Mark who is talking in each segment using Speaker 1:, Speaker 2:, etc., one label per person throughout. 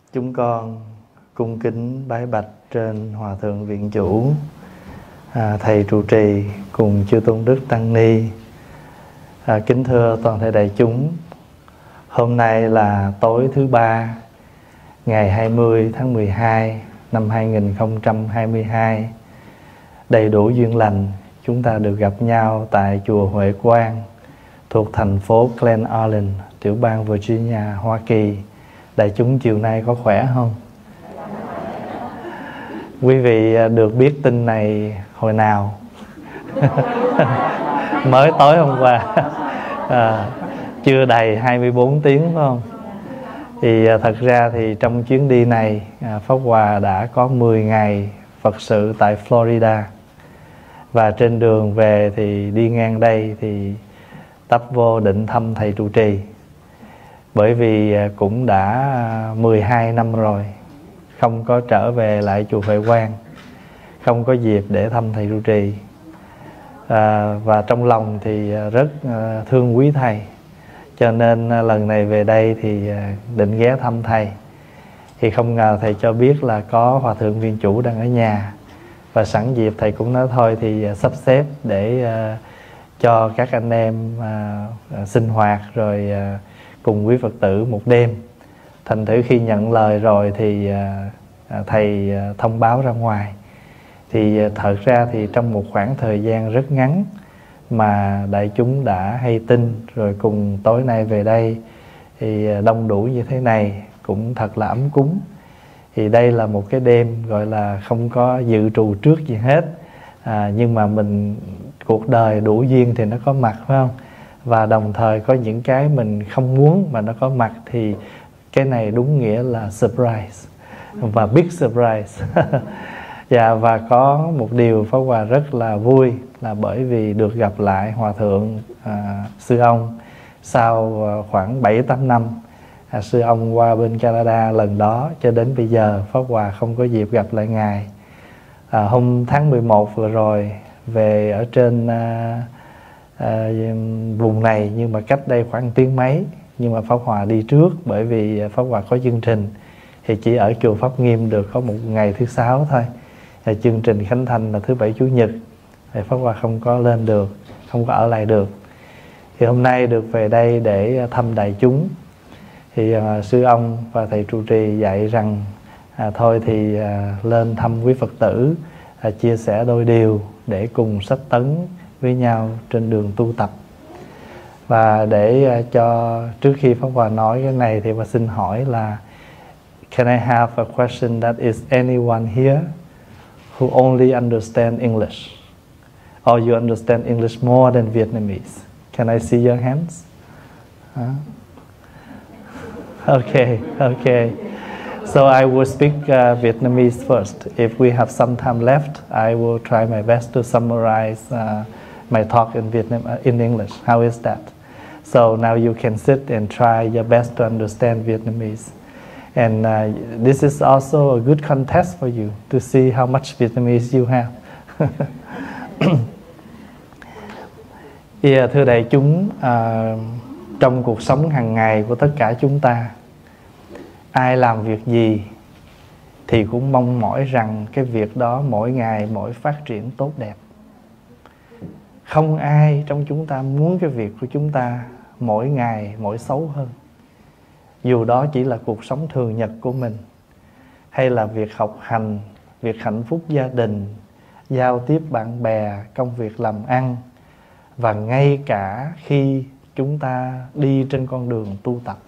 Speaker 1: Chúng con cung kính bái bạch trên Hòa Thượng Viện Chủ, Thầy trụ trì cùng chư tôn đức tăng ni. Kính thưa toàn thể đại chúng, hôm nay là tối thứ ba, ngày 20 tháng 12 năm 2022. Đầy đủ duyên lành, chúng ta được gặp nhau tại chùa Huệ Quang thuộc thành phố Glen Allen, tiểu bang Virginia, Hoa Kỳ. Đại chúng chiều nay có khỏe không? Quý vị được biết tin này hồi nào? Mới tối hôm qua. Chưa đầy 24 tiếng phải không? Thì thật ra thì trong chuyến đi này, Pháp Hòa đã có 10 ngày Phật sự tại Florida. Và trên đường về thì đi ngang đây thì tấp vô định thăm thầy trụ trì. Bởi vì cũng đã 12 năm rồi không có trở về lại chùa Huệ Quang, không có dịp để thăm thầy trụ trì. Và trong lòng thì rất thương quý thầy, cho nên lần này về đây thì định ghé thăm thầy. Thì không ngờ thầy cho biết là có Hòa Thượng Viện Chủ đang ở nhà. Và sẵn dịp thầy cũng nói thôi thì sắp xếp để cho các anh em sinh hoạt rồi cùng quý Phật tử một đêm. Thành thử khi nhận lời rồi thì thầy thông báo ra ngoài. Thì thật ra thì trong một khoảng thời gian rất ngắn mà đại chúng đã hay tin, rồi cùng tối nay về đây thì đông đủ như thế này cũng thật là ấm cúng. Thì đây là một cái đêm gọi là không có dự trù trước gì hết, nhưng mà mình cuộc đời đủ duyên thì nó có mặt, phải không? Và đồng thời có những cái mình không muốn mà nó có mặt, thì cái này đúng nghĩa là surprise, và big surprise. Và có một điều Pháp Hòa rất là vui là bởi vì được gặp lại Hòa Thượng sư ông sau khoảng 7-8 năm. Sư ông qua bên Canada lần đó, cho đến bây giờ Pháp Hòa không có dịp gặp lại ngài. Hôm tháng 11 vừa rồi về ở trên vùng này, nhưng mà cách đây khoảng tiếng mấy. Nhưng mà Pháp Hòa đi trước bởi vì Pháp Hòa có chương trình, thì chỉ ở chùa Pháp Nghiêm được có một ngày thứ Sáu thôi. Chương trình Khánh Thành là thứ Bảy Chủ Nhật, thì Pháp Hòa không có lên được, không có ở lại được. Thì hôm nay được về đây để thăm đại chúng. Thì sư ông và thầy trụ trì dạy rằng thôi thì lên thăm quý Phật tử, chia sẻ đôi điều để cùng sách tấn với nhau trên đường tu tập. Và để cho trước khi Pháp Hòa nói cái này thì Hòa xin hỏi là can I have a question that is anyone here who only understand English, or you understand English more than Vietnamese? Can I see your hands? Okay. So I will speak Vietnamese first. If we have some time left, I will try my best to summarize my talk in English. How is that? So now you can sit and try your best to understand Vietnamese. And this is also a good contest for you to see how much Vietnamese you have. Thưa đại chúng, trong cuộc sống hàng ngày của tất cả chúng ta, ai làm việc gì thì cũng mong mỏi rằng cái việc đó mỗi ngày mỗi phát triển tốt đẹp. Không ai trong chúng ta muốn cái việc của chúng ta mỗi ngày mỗi xấu hơn. Dù đó chỉ là cuộc sống thường nhật của mình, hay là việc học hành, việc hạnh phúc gia đình, giao tiếp bạn bè, công việc làm ăn, và ngay cả khi chúng ta đi trên con đường tu tập.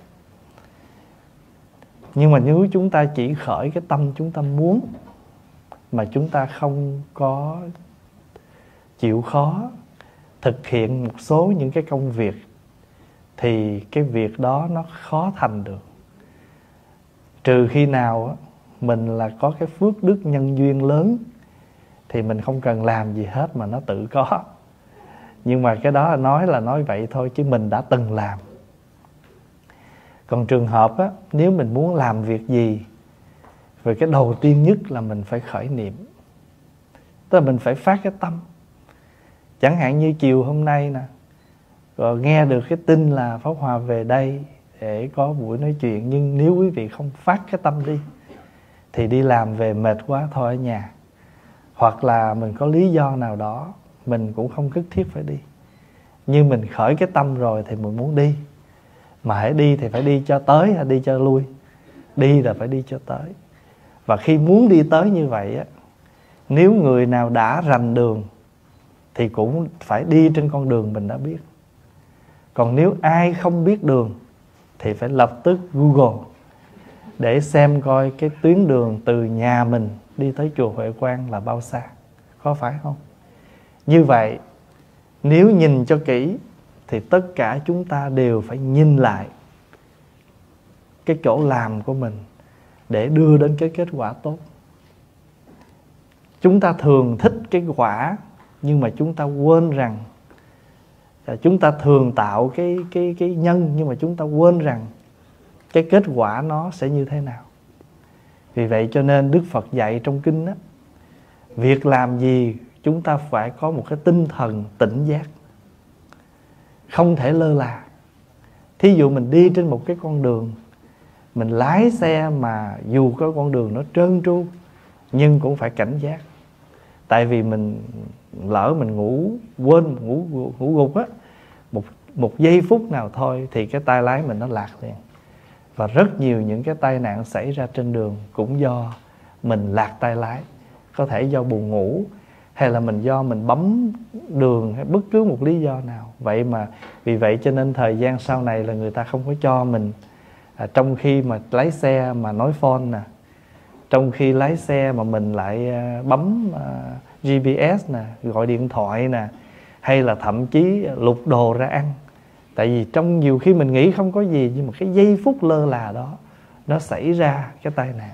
Speaker 1: Nhưng mà nếu chúng ta chỉ khởi cái tâm chúng ta muốn, mà chúng ta không có chịu khó thực hiện một số những cái công việc, thì cái việc đó nó khó thành được. Trừ khi nào mình là có cái phước đức nhân duyên lớn, thì mình không cần làm gì hết mà nó tự có. Nhưng mà cái đó là nói vậy thôi, chứ mình đã từng làm. Còn trường hợp nếu mình muốn làm việc gì, về cái đầu tiên nhất là mình phải khởi niệm, tức là mình phải phát cái tâm. Chẳng hạn như chiều hôm nay nè, rồi nghe được cái tin là Pháp Hòa về đây, để có buổi nói chuyện. Nhưng nếu quý vị không phát cái tâm đi thì đi làm về mệt quá thôi ở nhà, hoặc là mình có lý do nào đó mình cũng không nhất thiết phải đi, nhưng mình khởi cái tâm rồi thì mình muốn đi. Mà hãy đi thì phải đi cho tới hay đi cho lui? Đi là phải đi cho tới. Và khi muốn đi tới như vậy á, nếu người nào đã rành đường thì cũng phải đi trên con đường mình đã biết. Còn nếu ai không biết đường thì phải lập tức Google để xem coi cái tuyến đường từ nhà mình đi tới chùa Huệ Quang là bao xa, có phải không? Như vậy nếu nhìn cho kỹ thì tất cả chúng ta đều phải nhìn lại cái chỗ làm của mình để đưa đến cái kết quả tốt. Chúng ta thường thích cái quả, nhưng mà chúng ta quên rằng chúng ta thường tạo cái nhân, nhưng mà chúng ta quên rằng cái kết quả nó sẽ như thế nào. Vì vậy cho nên Đức Phật dạy trong kinh đó, việc làm gì chúng ta phải có một cái tinh thần tỉnh giác, không thể lơ là. Thí dụ mình đi trên một cái con đường, mình lái xe mà dù có con đường nó trơn tru nhưng cũng phải cảnh giác. Tại vì mình lỡ mình quên ngủ gục á, một giây phút nào thôi thì cái tay lái mình nó lạc liền. Và rất nhiều những cái tai nạn xảy ra trên đường cũng do mình lạc tay lái. Có thể do buồn ngủ, hay là do mình bấm đường, hay bất cứ một lý do nào. Vì vậy cho nên thời gian sau này là người ta không có cho mình trong khi mà lái xe mà nói phone nè, trong khi lái xe mà mình lại bấm GPS nè, gọi điện thoại nè, hay là thậm chí lục đồ ra ăn. Tại vì trong nhiều khi mình nghĩ không có gì, nhưng mà cái giây phút lơ là đó nó xảy ra cái tai nạn.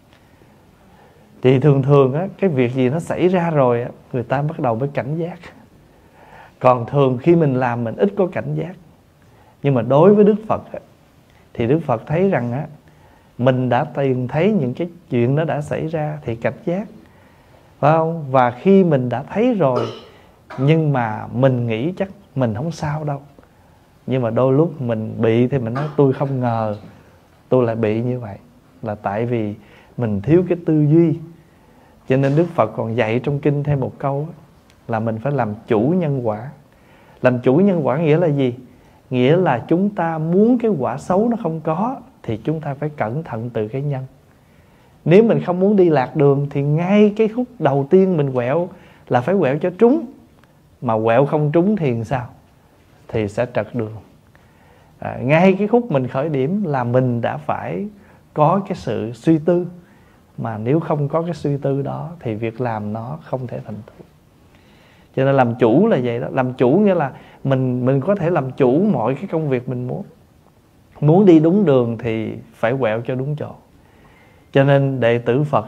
Speaker 1: Thì thường á, cái việc gì nó xảy ra rồi á, người ta bắt đầu mới cảnh giác. Còn thường khi mình làm mình ít có cảnh giác. Nhưng mà đối với Đức Phật á, thì Đức Phật thấy rằng á, mình đã từng thấy những cái chuyện đó đã xảy ra thì cảnh giác, phải không? Và khi mình đã thấy rồi, nhưng mà mình nghĩ chắc mình không sao đâu, nhưng mà đôi lúc mình bị thì mình nói tôi không ngờ tôi lại bị như vậy, là tại vì mình thiếu cái tư duy. Cho nên Đức Phật còn dạy trong kinh thêm một câu là mình phải làm chủ nhân quả. Làm chủ nhân quả nghĩa là gì? Nghĩa là chúng ta muốn cái quả xấu nó không có thì chúng ta phải cẩn thận từ cái nhân. Nếu mình không muốn đi lạc đường thì ngay cái khúc đầu tiên mình quẹo là phải quẹo cho trúng. Mà quẹo không trúng thì sao? Thì sẽ trật đường. Ngay cái khúc mình khởi điểm là mình đã phải có cái sự suy tư. Mà nếu không có cái suy tư đó thì việc làm nó không thể thành tựu. Cho nên làm chủ là vậy đó. Làm chủ nghĩa là mình có thể làm chủ mọi cái công việc mình muốn. Muốn đi đúng đường thì phải quẹo cho đúng chỗ. Cho nên đệ tử Phật,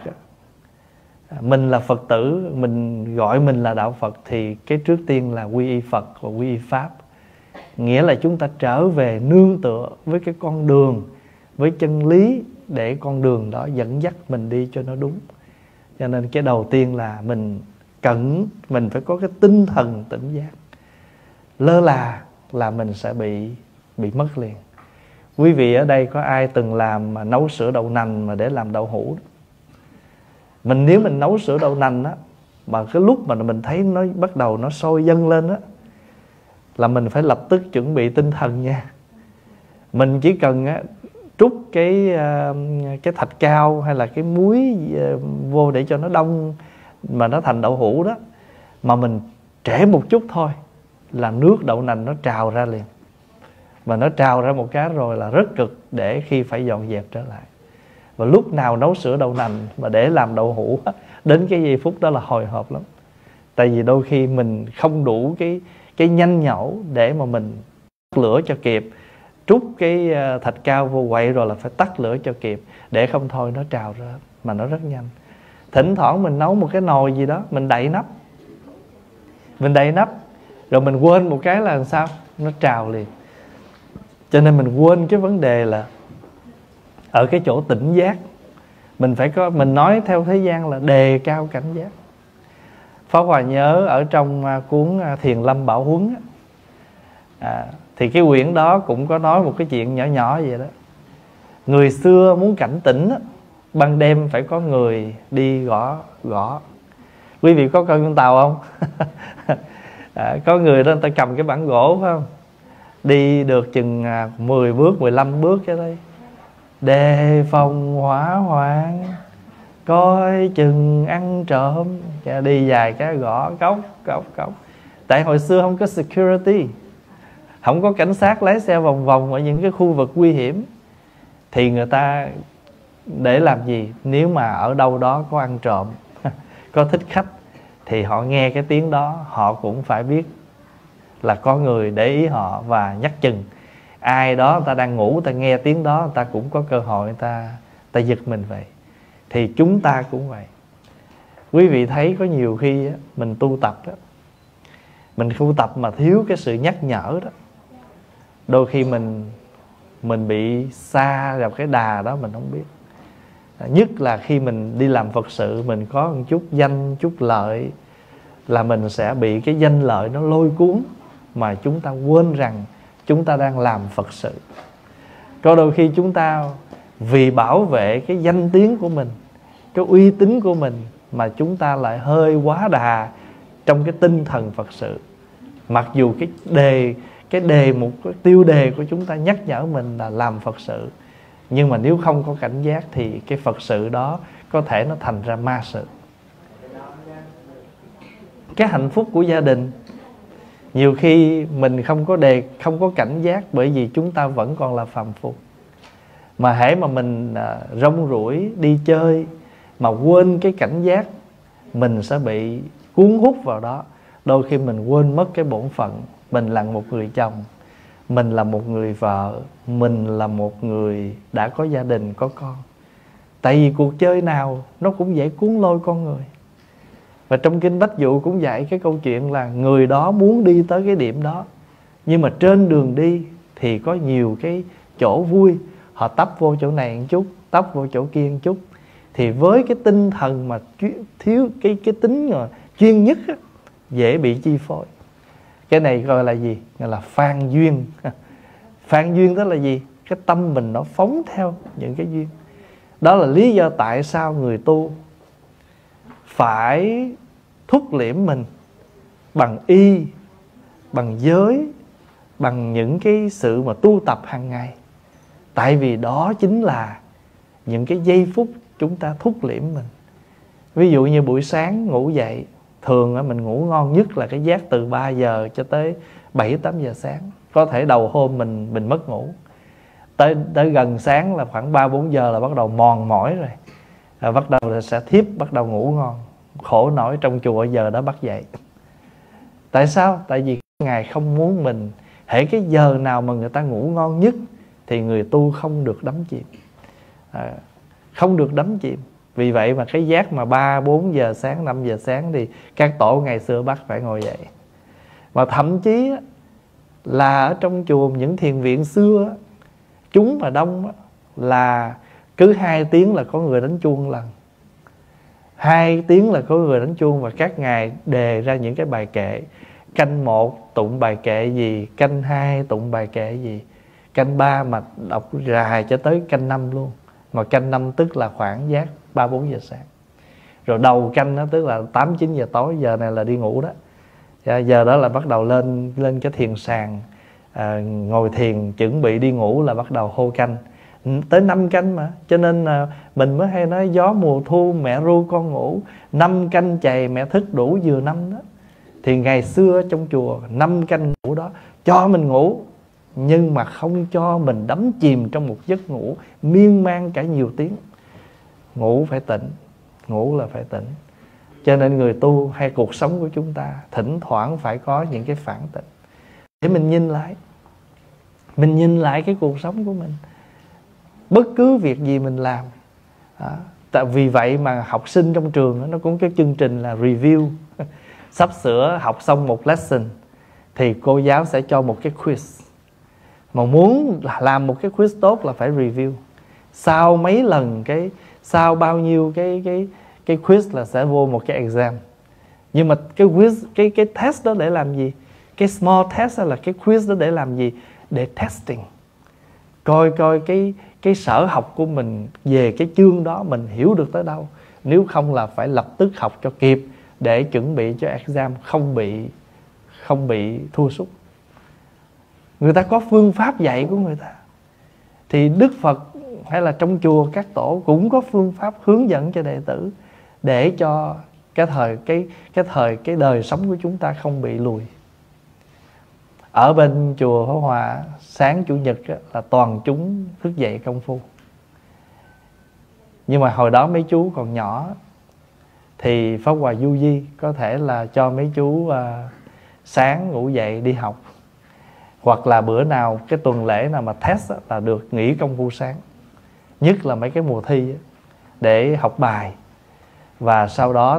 Speaker 1: mình là Phật tử, mình gọi mình là đạo Phật, thì cái trước tiên là quy y Phật và quy y Pháp. Nghĩa là chúng ta trở về nương tựa với cái con đường, với chân lý, để con đường đó dẫn dắt mình đi cho nó đúng. Cho nên cái đầu tiên là mình phải có cái tinh thần tỉnh giác. Lơ là mình sẽ bị mất liền. Quý vị ở đây có ai từng làm mà nấu sữa đậu nành mà để làm đậu hũ? Nếu mình nấu sữa đậu nành á, mà cái lúc mà mình thấy nó bắt đầu nó sôi dâng lên á, là mình phải lập tức chuẩn bị tinh thần nha. Mình chỉ cần trút cái thạch cao hay là cái muối vô để cho nó đông mà nó thành đậu hũ đó, mà mình trễ một chút thôi là nước đậu nành nó trào ra liền. Mà nó trào ra một cái rồi là rất cực để khi phải dọn dẹp trở lại. Và lúc nào nấu sữa đậu nành mà để làm đậu hũ, đến cái giây phút đó là hồi hộp lắm. Tại vì đôi khi mình không đủ cái nhanh nhẩu để mà mình tắt lửa cho kịp, trút cái thạch cao vô quậy rồi là phải tắt lửa cho kịp, để không thôi nó trào ra mà nó rất nhanh. Thỉnh thoảng mình nấu một cái nồi gì đó, mình đậy nắp rồi mình quên một cái là làm sao nó trào liền. Cho nên mình quên cái vấn đề là ở cái chỗ tỉnh giác. Mình nói theo thế gian là đề cao cảnh giác. Pháp Hòa nhớ ở trong cuốn Thiền Lâm Bảo Huấn Thì cái quyển đó cũng có nói một cái chuyện nhỏ nhỏ vậy đó. Người xưa muốn cảnh tỉnh á, ban đêm phải có người đi gõ gõ. Quý vị có coi con tàu không? Có người đó người ta cầm cái bản gỗ phải không? Đi được chừng 10 bước 15 bước cái đấy, đề phòng hỏa hoạn, coi chừng ăn trộm. Đi dài cái gõ cốc cốc cốc. Tại hồi xưa không có security, không có cảnh sát lái xe vòng vòng ở những cái khu vực nguy hiểm. Thì người ta để làm gì? Nếu mà ở đâu đó có ăn trộm, có thích khách, thì họ nghe cái tiếng đó, họ cũng phải biết là có người để ý họ và nhắc chừng. Ai đó người ta đang ngủ, người ta nghe tiếng đó, người ta cũng có cơ hội người ta giật mình vậy. Thì chúng ta cũng vậy. Quý vị thấy có nhiều khi á, mình tu tập đó, mình tu tập mà thiếu cái sự nhắc nhở đó, đôi khi mình bị xa vào cái đà đó mình không biết. Nhất là khi mình đi làm Phật sự, mình có một chút danh, chút lợi, là mình sẽ bị cái danh lợi nó lôi cuốn, mà chúng ta quên rằng chúng ta đang làm Phật sự. Có đôi khi chúng ta vì bảo vệ cái danh tiếng của mình, cái uy tín của mình, mà chúng ta lại hơi quá đà trong cái tinh thần Phật sự. Mặc dù cái tiêu đề của chúng ta nhắc nhở mình là làm Phật sự, nhưng mà nếu không có cảnh giác thì cái Phật sự đó có thể nó thành ra ma sự. Cái hạnh phúc của gia đình, nhiều khi mình không có cảnh giác, bởi vì chúng ta vẫn còn là phàm phu. Mà hễ mà mình rong ruổi đi chơi mà quên cái cảnh giác, mình sẽ bị cuốn hút vào đó. Đôi khi mình quên mất cái bổn phận. Mình là một người chồng, mình là một người vợ, mình là một người đã có gia đình, có con. Tại vì cuộc chơi nào nó cũng dễ cuốn lôi con người. Và trong Kinh Bách Dụ cũng dạy cái câu chuyện là người đó muốn đi tới cái điểm đó, nhưng mà trên đường đi thì có nhiều cái chỗ vui, họ tấp vô chỗ này một chút, tấp vô chỗ kia một chút. Thì với cái tinh thần mà thiếu cái tính mà chuyên nhất á, dễ bị chi phối. Cái này gọi là gì? Gọi là phan duyên. Phan duyên đó là gì? Cái tâm mình nó phóng theo những cái duyên. Đó là lý do tại sao người tu phải thúc liễm mình bằng y, bằng giới, bằng những cái sự mà tu tập hàng ngày. Tại vì đó chính là những cái giây phút chúng ta thúc liễm mình. Ví dụ như buổi sáng ngủ dậy, thường mình ngủ ngon nhất là cái giấc từ 3 giờ cho tới 7-8 giờ sáng. Có thể đầu hôm mình mất ngủ, tới gần sáng là khoảng 3-4 giờ là bắt đầu mòn mỏi rồi, bắt đầu là sẽ thiếp, bắt đầu ngủ ngon. Khổ nổi trong chùa giờ đó bắt dậy. Tại sao? Tại vì Ngài không muốn mình, hễ cái giờ nào mà người ta ngủ ngon nhất thì người tu không được đắm chìm, không được đắm chìm. Vì vậy mà cái giác mà 3-4 giờ sáng, 5 giờ sáng thì các tổ ngày xưa bắt phải ngồi dậy. Mà thậm chí là ở trong chùa những thiền viện xưa, chúng mà đông là cứ 2 tiếng là có người đánh chuông lần, 2 tiếng là có người đánh chuông. Và các ngài đề ra những cái bài kệ. Canh 1 tụng bài kệ gì, canh 2 tụng bài kệ gì, canh 3 mà đọc dài cho tới canh 5 luôn. Mà canh 5 tức là khoảng giác 3-4 giờ sáng. Rồi đầu canh đó tức là 8-9 giờ tối, giờ này là đi ngủ đó. Giờ đó là bắt đầu lên cái thiền sàn, ngồi thiền chuẩn bị đi ngủ là bắt đầu hô canh. Tới 5 canh mà. Cho nên mình mới hay nói gió mùa thu mẹ ru con ngủ, 5 canh chày mẹ thức đủ vừa năm đó. Thì ngày xưa trong chùa 5 canh ngủ đó cho mình ngủ, nhưng mà không cho mình đắm chìm trong một giấc ngủ miên man cả nhiều tiếng. Ngủ phải tỉnh, ngủ là phải tỉnh. Cho nên người tu hay cuộc sống của chúng ta thỉnh thoảng phải có những cái phản tỉnh để mình nhìn lại cái cuộc sống của mình. Bất cứ việc gì mình làm. Tại vì vậy mà học sinh trong trường nó cũng có chương trình là review. Sắp sửa học xong một lesson thì cô giáo sẽ cho một cái quiz. Mà muốn làm một cái quiz tốt là phải review. Sau mấy lần sau bao nhiêu cái quiz là sẽ vô một cái exam. Nhưng mà cái quiz, cái test đó để làm gì? Cái small test là cái quiz đó để làm gì? Để testing, coi cái sở học của mình về cái chương đó mình hiểu được tới đâu. Nếu không là phải lập tức học cho kịp để chuẩn bị cho exam, không bị thua sút. Người ta có phương pháp dạy của người ta. Thì Đức Phật hay là trong chùa các tổ cũng có phương pháp hướng dẫn cho đệ tử để cho cái đời sống của chúng ta không bị lùi. Ở bên chùa Pháp Hòa sáng chủ nhật là toàn chúng thức dậy công phu. Nhưng mà hồi đó mấy chú còn nhỏ thì Pháp Hòa du di có thể là cho mấy chú sáng ngủ dậy đi học. Hoặc là bữa nào cái tuần lễ nào mà test là được nghỉ công phu sáng. Nhất là mấy cái mùa thi để học bài. Và sau đó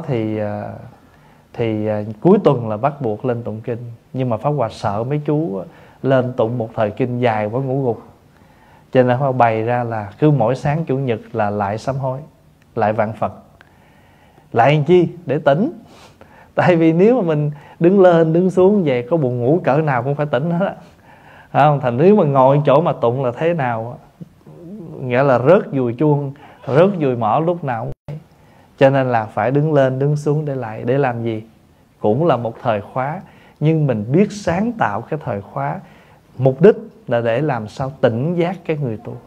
Speaker 1: thì cuối tuần là bắt buộc lên tụng kinh. Nhưng mà Pháp Hòa sợ mấy chú lên tụng một thời kinh dài quá ngủ gục, cho nên Pháp Hòa bày ra là cứ mỗi sáng chủ nhật là lại sám hối, lại vạn Phật. Lại làm chi? Để tỉnh. Tại vì nếu mà mình đứng lên đứng xuống về có buồn ngủ cỡ nào cũng phải tỉnh hết á. Không? Thành nếu mà ngồi chỗ mà tụng là thế nào, nghĩa là rớt dùi chuông, rớt dùi mỏ lúc nào cũng vậy. Cho nên là phải đứng lên đứng xuống để làm gì? Cũng là một thời khóa, nhưng mình biết sáng tạo cái thời khóa, mục đích là để làm sao tỉnh giác cái người tu.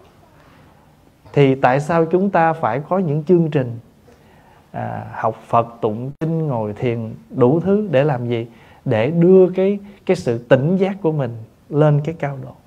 Speaker 1: Thì tại sao chúng ta phải có những chương trình học Phật, tụng kinh, ngồi thiền, đủ thứ để làm gì? Để đưa cái sự tỉnh giác của mình lên cái cao độ.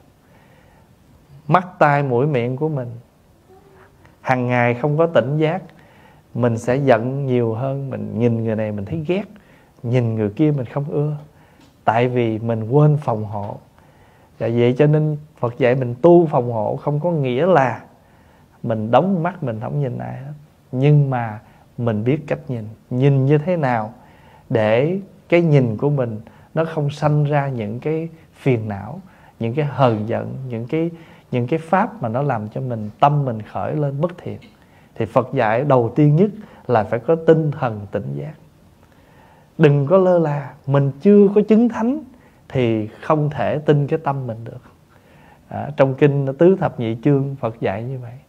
Speaker 1: Mắt, tai, mũi, miệng của mình hàng ngày không có tỉnh giác, mình sẽ giận nhiều hơn. Mình nhìn người này mình thấy ghét, nhìn người kia mình không ưa. Tại vì mình quên phòng hộ. Và vậy cho nên Phật dạy mình tu phòng hộ không có nghĩa là mình đóng mắt mình không nhìn ai hết. Nhưng mà mình biết cách nhìn như thế nào để cái nhìn của mình nó không sanh ra những cái phiền não, những cái hờn giận, những cái pháp mà nó làm cho mình tâm mình khởi lên bất thiện. Thì Phật dạy đầu tiên nhất là phải có tinh thần tỉnh giác. Đừng có lơ là. Mình chưa có chứng thánh thì không thể tin cái tâm mình được. Trong kinh Tứ Thập Nhị Chương Phật dạy như vậy.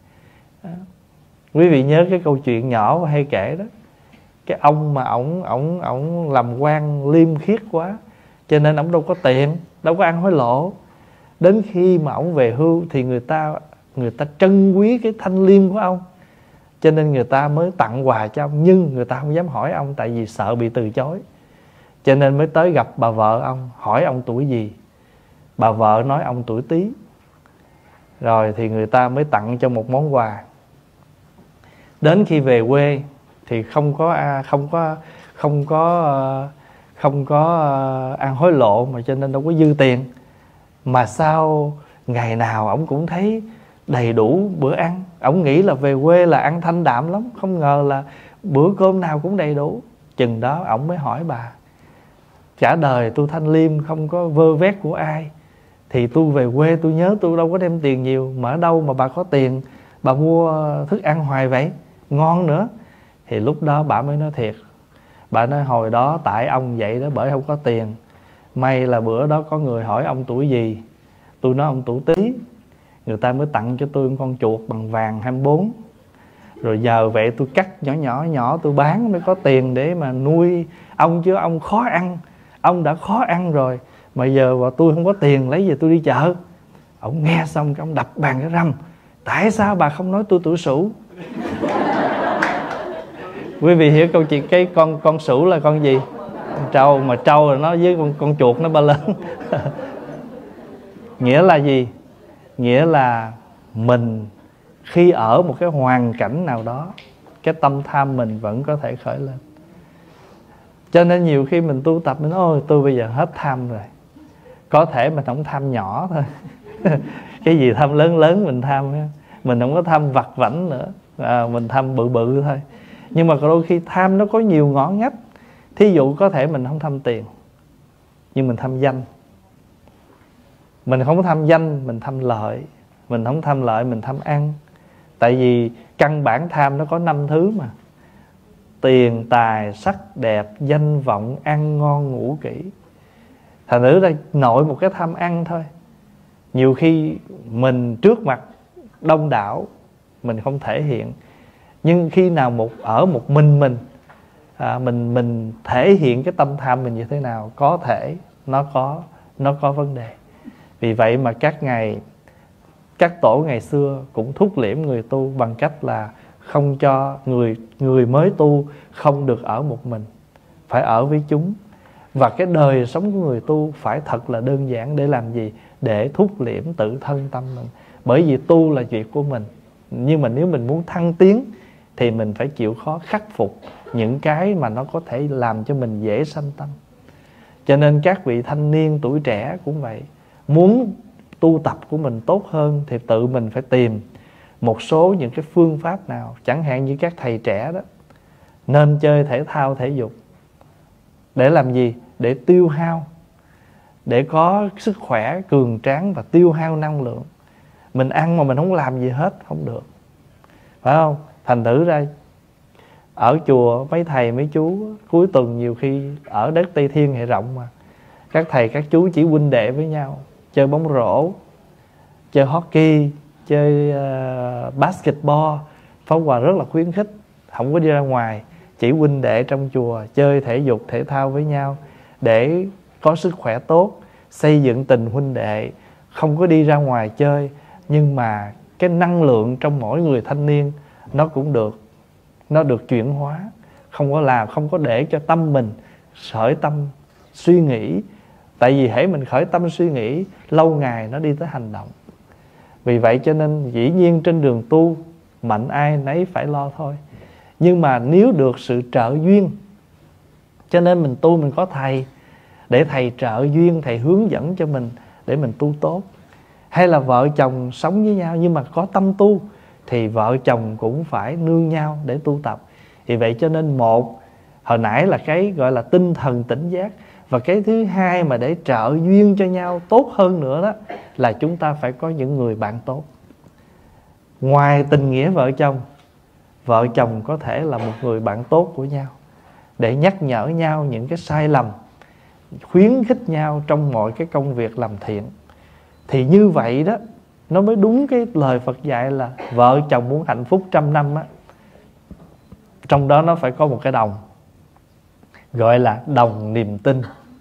Speaker 1: Quý vị nhớ cái câu chuyện nhỏ hay kể đó. Cái ông mà ổng làm quan liêm khiết quá, cho nên ổng đâu có tiền, đâu có ăn hối lộ. Đến khi mà ổng về hưu thì người ta trân quý cái thanh liêm của ông, cho nên người ta mới tặng quà cho ông. Nhưng người ta không dám hỏi ông, tại vì sợ bị từ chối. Cho nên mới tới gặp bà vợ ông, hỏi ông tuổi gì. Bà vợ nói ông tuổi Tý. Rồi thì người ta mới tặng cho một món quà. Đến khi về quê thì không có ăn hối lộ, mà cho nên đâu có dư tiền. Mà sao ngày nào ổng cũng thấy đầy đủ bữa ăn. Ổng nghĩ là về quê là ăn thanh đạm lắm, không ngờ là bữa cơm nào cũng đầy đủ. Chừng đó ổng mới hỏi bà: cả đời tôi thanh liêm không có vơ vét của ai, thì tôi về quê tôi nhớ tôi đâu có đem tiền nhiều, mà ở đâu mà bà có tiền bà mua thức ăn hoài vậy, ngon nữa. Thì lúc đó bà mới nói thiệt. Bà nói hồi đó tại ông vậy đó, bởi không có tiền. May là bữa đó có người hỏi ông tuổi gì, tôi nói ông tuổi Tý. Người ta mới tặng cho tôi một con chuột bằng vàng 24. Rồi giờ vậy tôi cắt nhỏ tôi bán mới có tiền để mà nuôi ông, chứ ông khó ăn. Ông đã khó ăn rồi mà giờ mà tôi không có tiền lấy gì tôi đi chợ. Ông nghe xong ông đập bàn cái răm: tại sao bà không nói tôi tuổi Sửu? Quý vị hiểu câu chuyện cái con Sửu là con gì? Con trâu. Mà trâu là nó với con chuột nó ba lớn. Nghĩa là gì? Nghĩa là mình khi ở một cái hoàn cảnh nào đó, cái tâm tham mình vẫn có thể khởi lên. Cho nên nhiều khi mình tu tập mình nói ôi tôi bây giờ hết tham rồi. Có thể mình không tham nhỏ thôi. Cái gì tham lớn mình tham. Mình không có tham vặt vãnh nữa, mình tham bự thôi. Nhưng mà đôi khi tham nó có nhiều ngõ ngách. Thí dụ có thể mình không tham tiền, nhưng mình tham danh. Mình không tham danh, mình tham lợi. Mình không tham lợi, mình tham ăn. Tại vì căn bản tham nó có 5 thứ mà: tiền, tài, sắc, đẹp, danh vọng, ăn ngon, ngủ kỹ. Thành thử ra nội một cái tham ăn thôi, nhiều khi mình trước mặt đông đảo mình không thể hiện, nhưng khi nào ở một mình mình thể hiện cái tâm tham mình như thế nào, có thể nó có vấn đề. Vì vậy mà các tổ ngày xưa cũng thúc liễm người tu bằng cách là không cho người mới tu không được ở một mình, phải ở với chúng. Và cái đời sống của người tu phải thật là đơn giản. Để làm gì? Để thúc liễm tự thân tâm mình. Bởi vì tu là việc của mình, nhưng mà nếu mình muốn thăng tiến thì mình phải chịu khó khắc phục những cái mà nó có thể làm cho mình dễ sanh tâm. Cho nên các vị thanh niên tuổi trẻ cũng vậy, muốn tu tập của mình tốt hơn thì tự mình phải tìm một số những cái phương pháp nào. Chẳng hạn như các thầy trẻ đó, nên chơi thể thao thể dục. Để làm gì? Để tiêu hao, để có sức khỏe cường tráng và tiêu hao năng lượng. Mình ăn mà mình không làm gì hết không được, phải không? Thành thử ra ở chùa mấy thầy mấy chú cuối tuần nhiều khi ở đất Tây Thiên hệ rộng mà, các thầy các chú chỉ huynh đệ với nhau, chơi bóng rổ, chơi hockey, chơi basketball. Pháp Hòa rất là khuyến khích, không có đi ra ngoài, chỉ huynh đệ trong chùa chơi thể dục thể thao với nhau để có sức khỏe tốt, xây dựng tình huynh đệ. Không có đi ra ngoài chơi, nhưng mà cái năng lượng trong mỗi người thanh niên nó được chuyển hóa. Không có để cho tâm mình khởi tâm suy nghĩ. Tại vì hễ mình khởi tâm suy nghĩ, lâu ngày nó đi tới hành động. Vì vậy cho nên dĩ nhiên trên đường tu, mạnh ai nấy phải lo thôi. Nhưng mà nếu được sự trợ duyên, cho nên mình tu mình có thầy, để thầy trợ duyên, thầy hướng dẫn cho mình để mình tu tốt. Hay là vợ chồng sống với nhau nhưng mà có tâm tu, thì vợ chồng cũng phải nương nhau để tu tập. Vì vậy cho nên hồi nãy là cái gọi là tinh thần tỉnh giác. Và cái thứ hai mà để trợ duyên cho nhau tốt hơn nữa đó, là chúng ta phải có những người bạn tốt. Ngoài tình nghĩa vợ chồng có thể là một người bạn tốt của nhau, để nhắc nhở nhau những cái sai lầm, khuyến khích nhau trong mọi cái công việc làm thiện. Thì như vậy đó, nó mới đúng cái lời Phật dạy là vợ chồng muốn hạnh phúc 100 năm á, trong đó nó phải có một cái đồng, gọi là đồng niềm tin.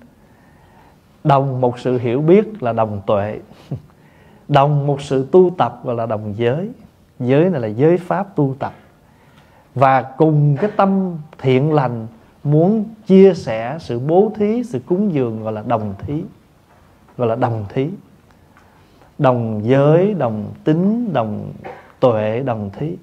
Speaker 1: Đồng một sự hiểu biết là đồng tuệ. Đồng một sự tu tập gọi là đồng giới. Giới này là giới pháp tu tập. Và cùng cái tâm thiện lành muốn chia sẻ sự bố thí, sự cúng dường, gọi là đồng thí. Gọi là đồng thí. Đồng giới, đồng tính, đồng tuệ, đồng thí.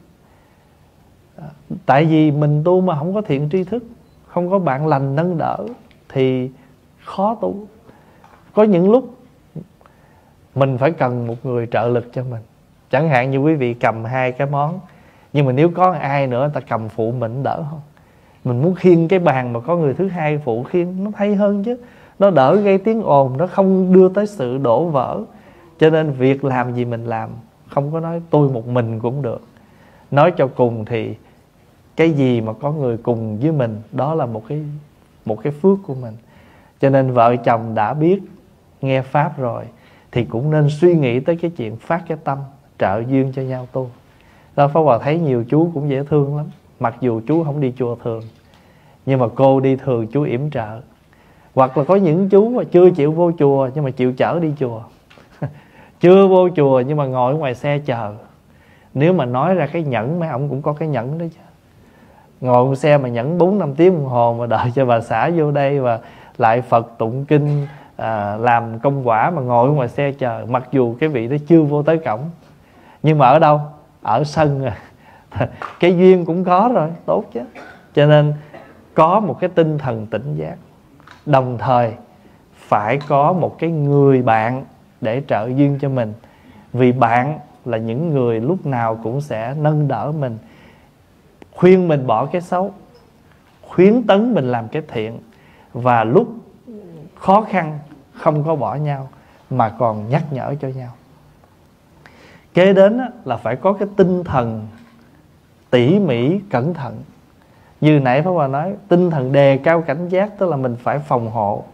Speaker 1: Tại vì mình tu mà không có thiện tri thức, không có bạn lành nâng đỡ thì khó tu. Có những lúc mình phải cần một người trợ lực cho mình. Chẳng hạn như quý vị cầm 2 cái món, nhưng mà nếu có ai nữa người ta cầm phụ mình đỡ không? Mình muốn khiêng cái bàn mà có người thứ hai phụ khiêng, nó hay hơn chứ. Nó đỡ gây tiếng ồn, nó không đưa tới sự đổ vỡ. Cho nên việc làm gì mình làm, không có nói tôi một mình cũng được. Nói cho cùng thì cái gì mà có người cùng với mình, đó là một cái phước của mình. Cho nên vợ chồng đã biết nghe Pháp rồi thì cũng nên suy nghĩ tới cái chuyện phát cái tâm trợ duyên cho nhau tu. Đó, Pháp Hòa thấy nhiều chú cũng dễ thương lắm. Mặc dù chú không đi chùa thường, nhưng mà cô đi thường chú yểm trợ. Hoặc là có những chú mà chưa chịu vô chùa nhưng mà chịu chở đi chùa. Chưa vô chùa nhưng mà ngồi ngoài xe chờ. Nếu mà nói ra cái nhẫn, mấy ông cũng có cái nhẫn đó chứ. Ngồi ngoài xe mà nhẫn 4-5 tiếng đồng hồ mà đợi cho bà xã vô đây và lại Phật tụng kinh, làm công quả mà ngồi ngoài xe chờ. Mặc dù cái vị đó chưa vô tới cổng, nhưng mà ở đâu? Ở sân rồi. Cái duyên cũng có rồi, tốt chứ. Cho nên có một cái tinh thần tỉnh giác, đồng thời phải có một cái người bạn để trợ duyên cho mình. Vì bạn là những người lúc nào cũng sẽ nâng đỡ mình, khuyên mình bỏ cái xấu, khuyến tấn mình làm cái thiện. Và lúc khó khăn không có bỏ nhau mà còn nhắc nhở cho nhau. Kế đến là phải có cái tinh thần tỉ mỉ cẩn thận. Như nãy Pháp Hòa nói, tinh thần đề cao cảnh giác, tức là mình phải phòng hộ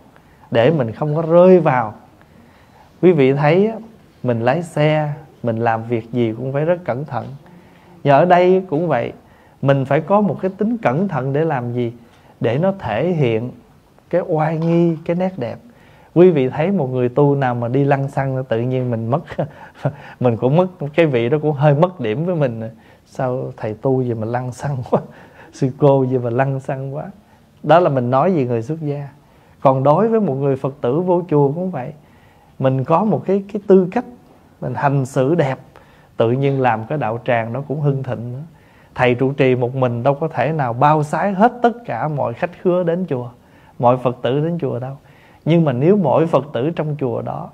Speaker 1: để mình không có rơi vào. Quý vị thấy mình lái xe, mình làm việc gì cũng phải rất cẩn thận. Và ở đây cũng vậy, mình phải có một cái tính cẩn thận để làm gì? Để nó thể hiện cái oai nghi, cái nét đẹp. Quý vị thấy một người tu nào mà đi lăng xăng, tự nhiên mình mất mình cũng mất, cái vị đó cũng hơi mất điểm với mình. Sao thầy tu gì mà lăng xăng quá, sư cô gì mà lăng xăng quá. Đó là mình nói về người xuất gia. Còn đối với một người Phật tử vô chùa cũng vậy, mình có một cái tư cách, mình hành xử đẹp, tự nhiên làm cái đạo tràng nó cũng hưng thịnh nữa. Thầy trụ trì một mình đâu có thể nào bao sái hết tất cả mọi khách khứa đến chùa, mọi Phật tử đến chùa đâu. Nhưng mà nếu mỗi Phật tử trong chùa đó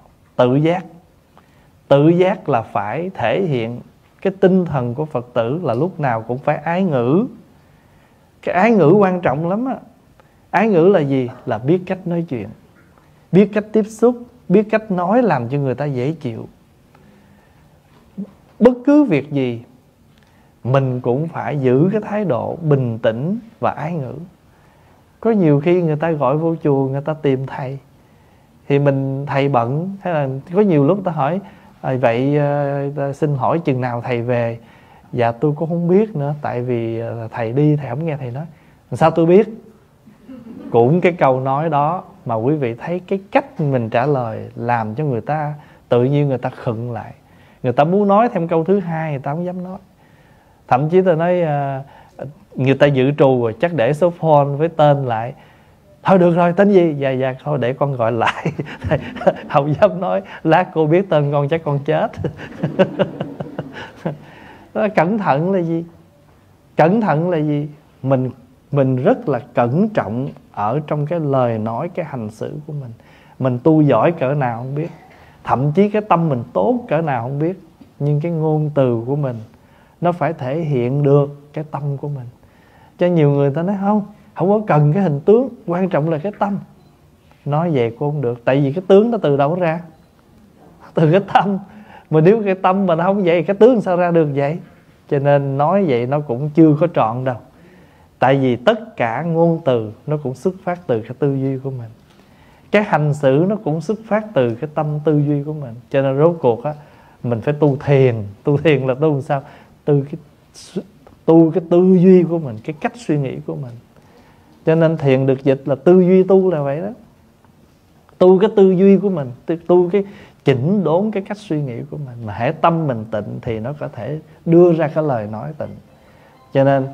Speaker 1: tự giác là phải thể hiện cái tinh thần của Phật tử là lúc nào cũng phải ái ngữ. Cái ái ngữ quan trọng lắm á. Ái ngữ là gì? Là biết cách nói chuyện, biết cách tiếp xúc, biết cách nói làm cho người ta dễ chịu. Bất cứ việc gì mình cũng phải giữ cái thái độ bình tĩnh và ái ngữ. Có nhiều khi người ta gọi vô chùa, người ta tìm thầy, thì mình thầy bận, hay là có nhiều lúc ta hỏi vậy xin hỏi chừng nào thầy về? Dạ tôi cũng không biết nữa, tại vì thầy đi thầy không nghe thầy nói. Sao tôi biết? Cũng cái câu nói đó mà quý vị thấy cái cách mình trả lời làm cho người ta tự nhiên người ta khựng lại. Người ta muốn nói thêm câu thứ hai, người ta không dám nói. Thậm chí tôi nói người ta dự trù rồi, chắc để số phone với tên lại. Thôi được rồi, tên gì? Dạ thôi để con gọi lại. Không dám nói, lát cô biết tên con chắc con chết. Cẩn thận là gì? Cẩn thận là gì? Mình rất là cẩn trọng ở trong cái lời nói, cái hành xử của mình. Mình tu giỏi cỡ nào không biết, thậm chí cái tâm mình tốt cỡ nào không biết, nhưng cái ngôn từ của mình nó phải thể hiện được cái tâm của mình. Cho nhiều người ta nói không có cần cái hình tướng, quan trọng là cái tâm. Nói vậy cũng không được, tại vì cái tướng nó từ đâu ra? Từ cái tâm. Mà nếu cái tâm mà nó không vậy, cái tướng sao ra được vậy? Cho nên nói vậy nó cũng chưa có trọn đâu. Tại vì tất cả ngôn từ nó cũng xuất phát từ cái tư duy của mình, cái hành xử nó cũng xuất phát từ cái tâm tư duy của mình. Cho nên rốt cuộc á, mình phải tu thiền. Tu thiền là tu làm sao? Tu cái tư duy của mình, cái cách suy nghĩ của mình. Cho nên thiền được dịch là tư duy tu là vậy đó. Tu cái tư duy của mình, tu cái chỉnh đốn cái cách suy nghĩ của mình. Mà hễ tâm mình tịnh thì nó có thể đưa ra cái lời nói tịnh. Cho nên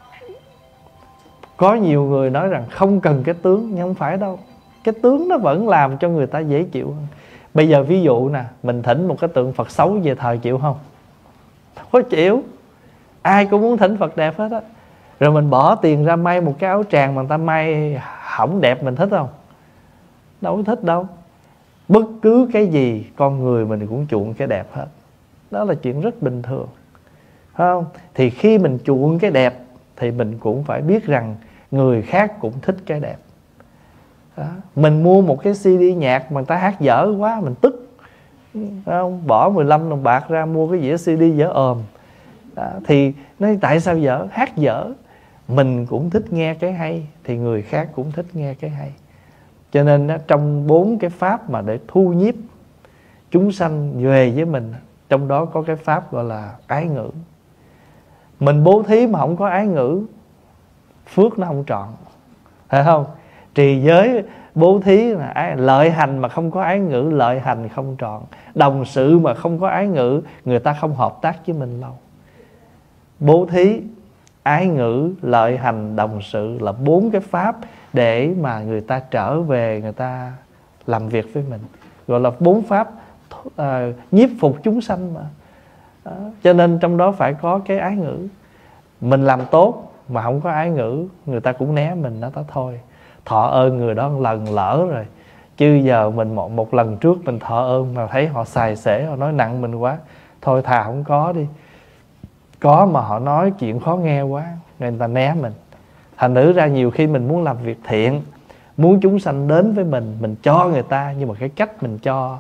Speaker 1: có nhiều người nói rằng không cần cái tướng, nhưng không phải đâu. Cái tướng nó vẫn làm cho người ta dễ chịu hơn. Bây giờ ví dụ nè, mình thỉnh một cái tượng Phật xấu về thờ chịu không? Khó chịu. Ai cũng muốn thỉnh Phật đẹp hết á. Rồi mình bỏ tiền ra may một cái áo tràng mà người ta may hỏng đẹp, mình thích không? Đâu có thích đâu. Bất cứ cái gì con người mình cũng chuộng cái đẹp hết. Đó là chuyện rất bình thường, phải không? Thì khi mình chuộng cái đẹp thì mình cũng phải biết rằng người khác cũng thích cái đẹp đó. Mình mua một cái CD nhạc mà người ta hát dở quá, mình tức, phải không? Bỏ 15 đồng bạc ra mua cái đĩa CD dở ồm đó. Thì nói tại sao dở? Hát dở. Mình cũng thích nghe cái hay thì người khác cũng thích nghe cái hay. Cho nên trong 4 cái pháp mà để thu nhiếp chúng sanh về với mình, trong đó có cái pháp gọi là ái ngữ. Mình bố thí mà không có ái ngữ, phước nó không trọn, phải không? Trì giới bố thí là lợi hành mà không có ái ngữ, lợi hành không trọn. Đồng sự mà không có ái ngữ, người ta không hợp tác với mình lâu. Bố thí, ái ngữ, lợi hành, đồng sự là 4 cái pháp để mà người ta trở về, người ta làm việc với mình. Gọi là 4 pháp nhiếp phục chúng sanh mà. Đó. Cho nên trong đó phải có cái ái ngữ. Mình làm tốt mà không có ái ngữ, người ta cũng né mình, nó thôi. Thọ ơn người đó một lần lỡ rồi, chứ giờ mình một lần trước mình thọ ơn mà thấy họ xài xể, họ nói nặng mình quá, thôi thà không có đi. Có mà họ nói chuyện khó nghe quá, người ta né mình. Thành thử ra nhiều khi mình muốn làm việc thiện, muốn chúng sanh đến với mình cho người ta, nhưng mà cái cách mình cho,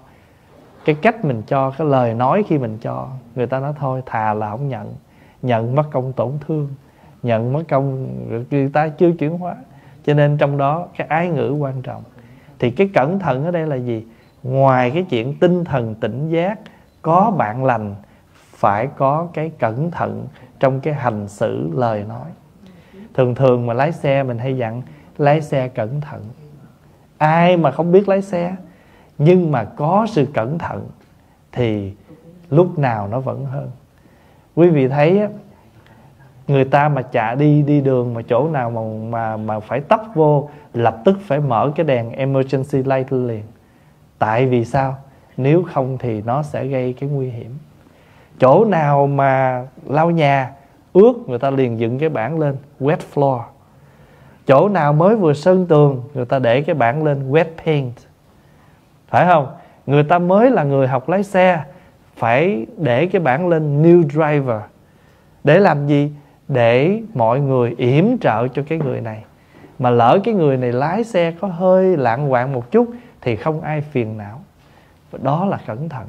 Speaker 1: cái lời nói khi mình cho, người ta nói thôi thà là không nhận. Nhận mất công tổn thương, nhận mất công người ta chưa chuyển hóa. Cho nên trong đó cái ái ngữ quan trọng. Thì cái cẩn thận ở đây là gì? Ngoài cái chuyện tinh thần tỉnh giác, có bạn lành, phải có cái cẩn thận trong cái hành xử lời nói. Thường thường mà lái xe mình hay dặn lái xe cẩn thận. Ai mà không biết lái xe nhưng mà có sự cẩn thận thì lúc nào nó vẫn hơn. Quý vị thấy á, người ta mà đi đường mà chỗ nào mà phải tấp vô, lập tức phải mở cái đèn emergency light liền. Tại vì sao? Nếu không thì nó sẽ gây cái nguy hiểm. Chỗ nào mà lau nhà ướt, người ta liền dựng cái bảng lên wet floor. Chỗ nào mới vừa sơn tường, người ta để cái bảng lên wet paint. Phải không? Người ta mới là người học lái xe, phải để cái bảng lên new driver. Để làm gì? Để mọi người yểm trợ cho cái người này. Mà lỡ cái người này lái xe có hơi lạng quạng một chút thì không ai phiền não. Đó là cẩn thận.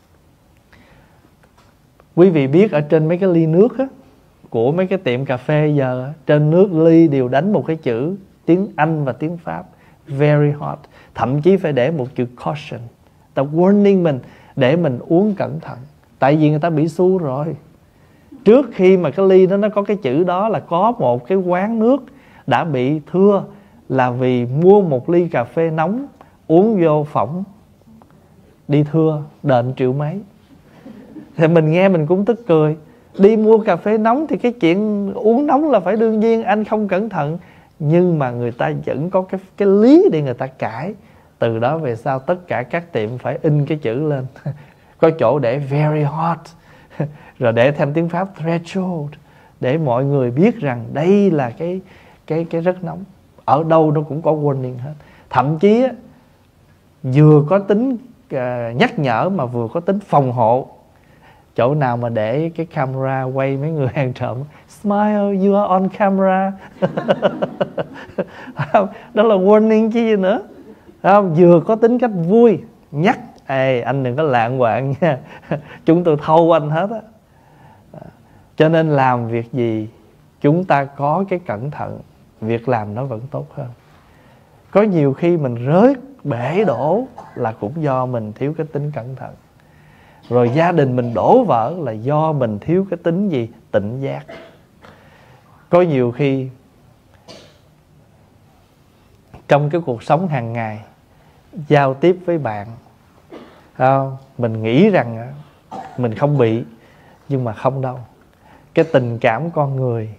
Speaker 1: Quý vị biết ở trên mấy cái ly nước á, của mấy cái tiệm cà phê giờ, trên nước ly đều đánh một cái chữ tiếng Anh và tiếng Pháp, very hot. Thậm chí phải để một chữ caution, ta warning mình để mình uống cẩn thận. Tại vì người ta bị xu rồi. Trước khi mà cái ly đó nó có cái chữ đó là có một cái quán nước đã bị thưa, là vì mua một ly cà phê nóng uống vô phỏng đi thưa đền triệu mấy. Thì mình nghe mình cũng tức cười. Đi mua cà phê nóng thì cái chuyện uống nóng là phải đương nhiên, anh không cẩn thận. Nhưng mà người ta vẫn có cái lý để người ta cãi. Từ đó về sau tất cả các tiệm phải in cái chữ lên. Có chỗ để very hot, rồi để thêm tiếng Pháp threshold, để mọi người biết rằng đây là cái rất nóng. Ở đâu nó cũng có warning hết. Thậm chí á, vừa có tính nhắc nhở mà vừa có tính phòng hộ. Chỗ nào mà để cái camera quay mấy người ăn trộm, smile, you are on camera. Đó là warning chứ gì nữa. Không? Vừa có tính cách vui, nhắc, ê anh đừng có lạng quạng nha, chúng tôi thâu anh hết á. Cho nên làm việc gì chúng ta có cái cẩn thận, việc làm nó vẫn tốt hơn. Có nhiều khi mình rớt bể đổ là cũng do mình thiếu cái tính cẩn thận. Rồi gia đình mình đổ vỡ là do mình thiếu cái tính gì? Tỉnh giác. Có nhiều khi trong cái cuộc sống hàng ngày, giao tiếp với bạn, mình nghĩ rằng mình không bị, nhưng mà không đâu. Cái tình cảm con người,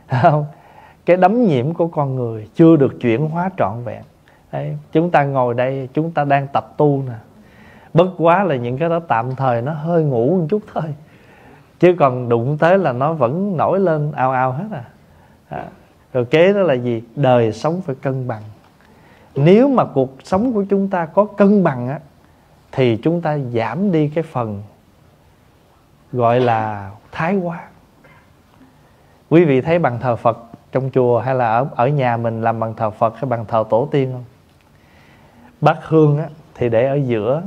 Speaker 1: cái đấm nhiễm của con người chưa được chuyển hóa trọn vẹn. Đấy, chúng ta ngồi đây, chúng ta đang tập tu nè. Bất quá là những cái đó tạm thời nó hơi ngủ một chút thôi, chứ còn đụng tới là nó vẫn nổi lên ao ao hết Rồi kế đó là gì? Đời sống phải cân bằng. Nếu mà cuộc sống của chúng ta có cân bằng á, thì chúng ta giảm đi cái phần gọi là thái quá. Quý vị thấy bàn thờ Phật trong chùa hay là ở nhà mình làm bàn thờ Phật hay bàn thờ tổ tiên không? Bát hương á, thì để ở giữa.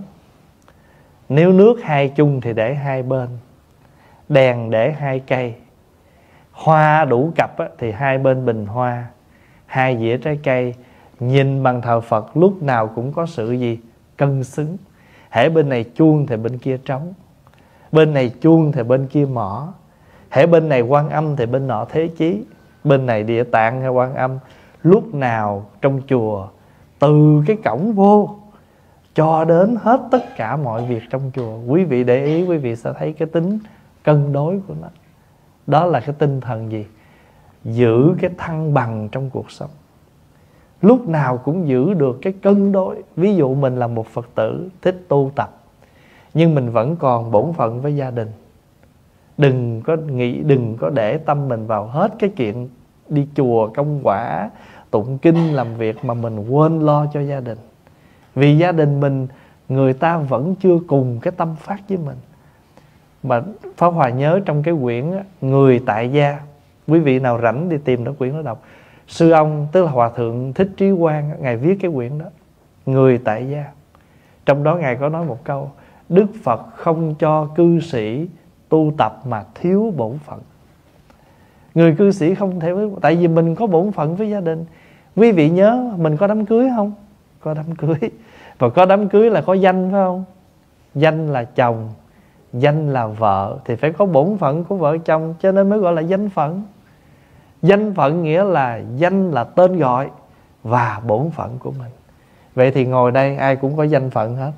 Speaker 1: Nếu nước hai chung thì để hai bên. Đèn để hai cây. Hoa đủ cặp á, thì hai bên bình hoa. Hai dĩa trái cây. Nhìn bàn thờ Phật lúc nào cũng có sự gì? Cân xứng. Hễ bên này chuông thì bên kia trống. Bên này chuông thì bên kia mỏ. Hễ bên này Quan Âm thì bên nọ Thế Chí. Bên này Địa Tạng hay Quan Âm. Lúc nào trong chùa, từ cái cổng vô cho đến hết tất cả mọi việc trong chùa, quý vị để ý, quý vị sẽ thấy cái tính cân đối của nó. Đó là cái tinh thần gì? Giữ cái thăng bằng trong cuộc sống. Lúc nào cũng giữ được cái cân đối. Ví dụ mình là một Phật tử thích tu tập, nhưng mình vẫn còn bổn phận với gia đình. Đừng có nghĩ, đừng có để tâm mình vào hết cái chuyện đi chùa công quả, tụng kinh làm việc mà mình quên lo cho gia đình. Vì gia đình mình, người ta vẫn chưa cùng cái tâm phát với mình. Mà Pháp Hòa nhớ trong cái quyển Người Tại Gia, quý vị nào rảnh đi tìm nó quyển đó đọc. Sư ông, tức là Hòa Thượng Thích Trí Quang, Ngài viết cái quyển đó, Người Tại Gia. Trong đó Ngài có nói một câu: Đức Phật không cho cư sĩ tu tập mà thiếu bổn phận. Người cư sĩ không thể, tại vì mình có bổn phận với gia đình. Quý vị nhớ mình có đám cưới không? có đám cưới. Và có đám cưới là có danh, phải không? Danh là chồng, danh là vợ, thì phải có bổn phận của vợ chồng, cho nên mới gọi là danh phận. Danh phận nghĩa là danh là tên gọi và bổn phận của mình. Vậy thì ngồi đây ai cũng có danh phận hết.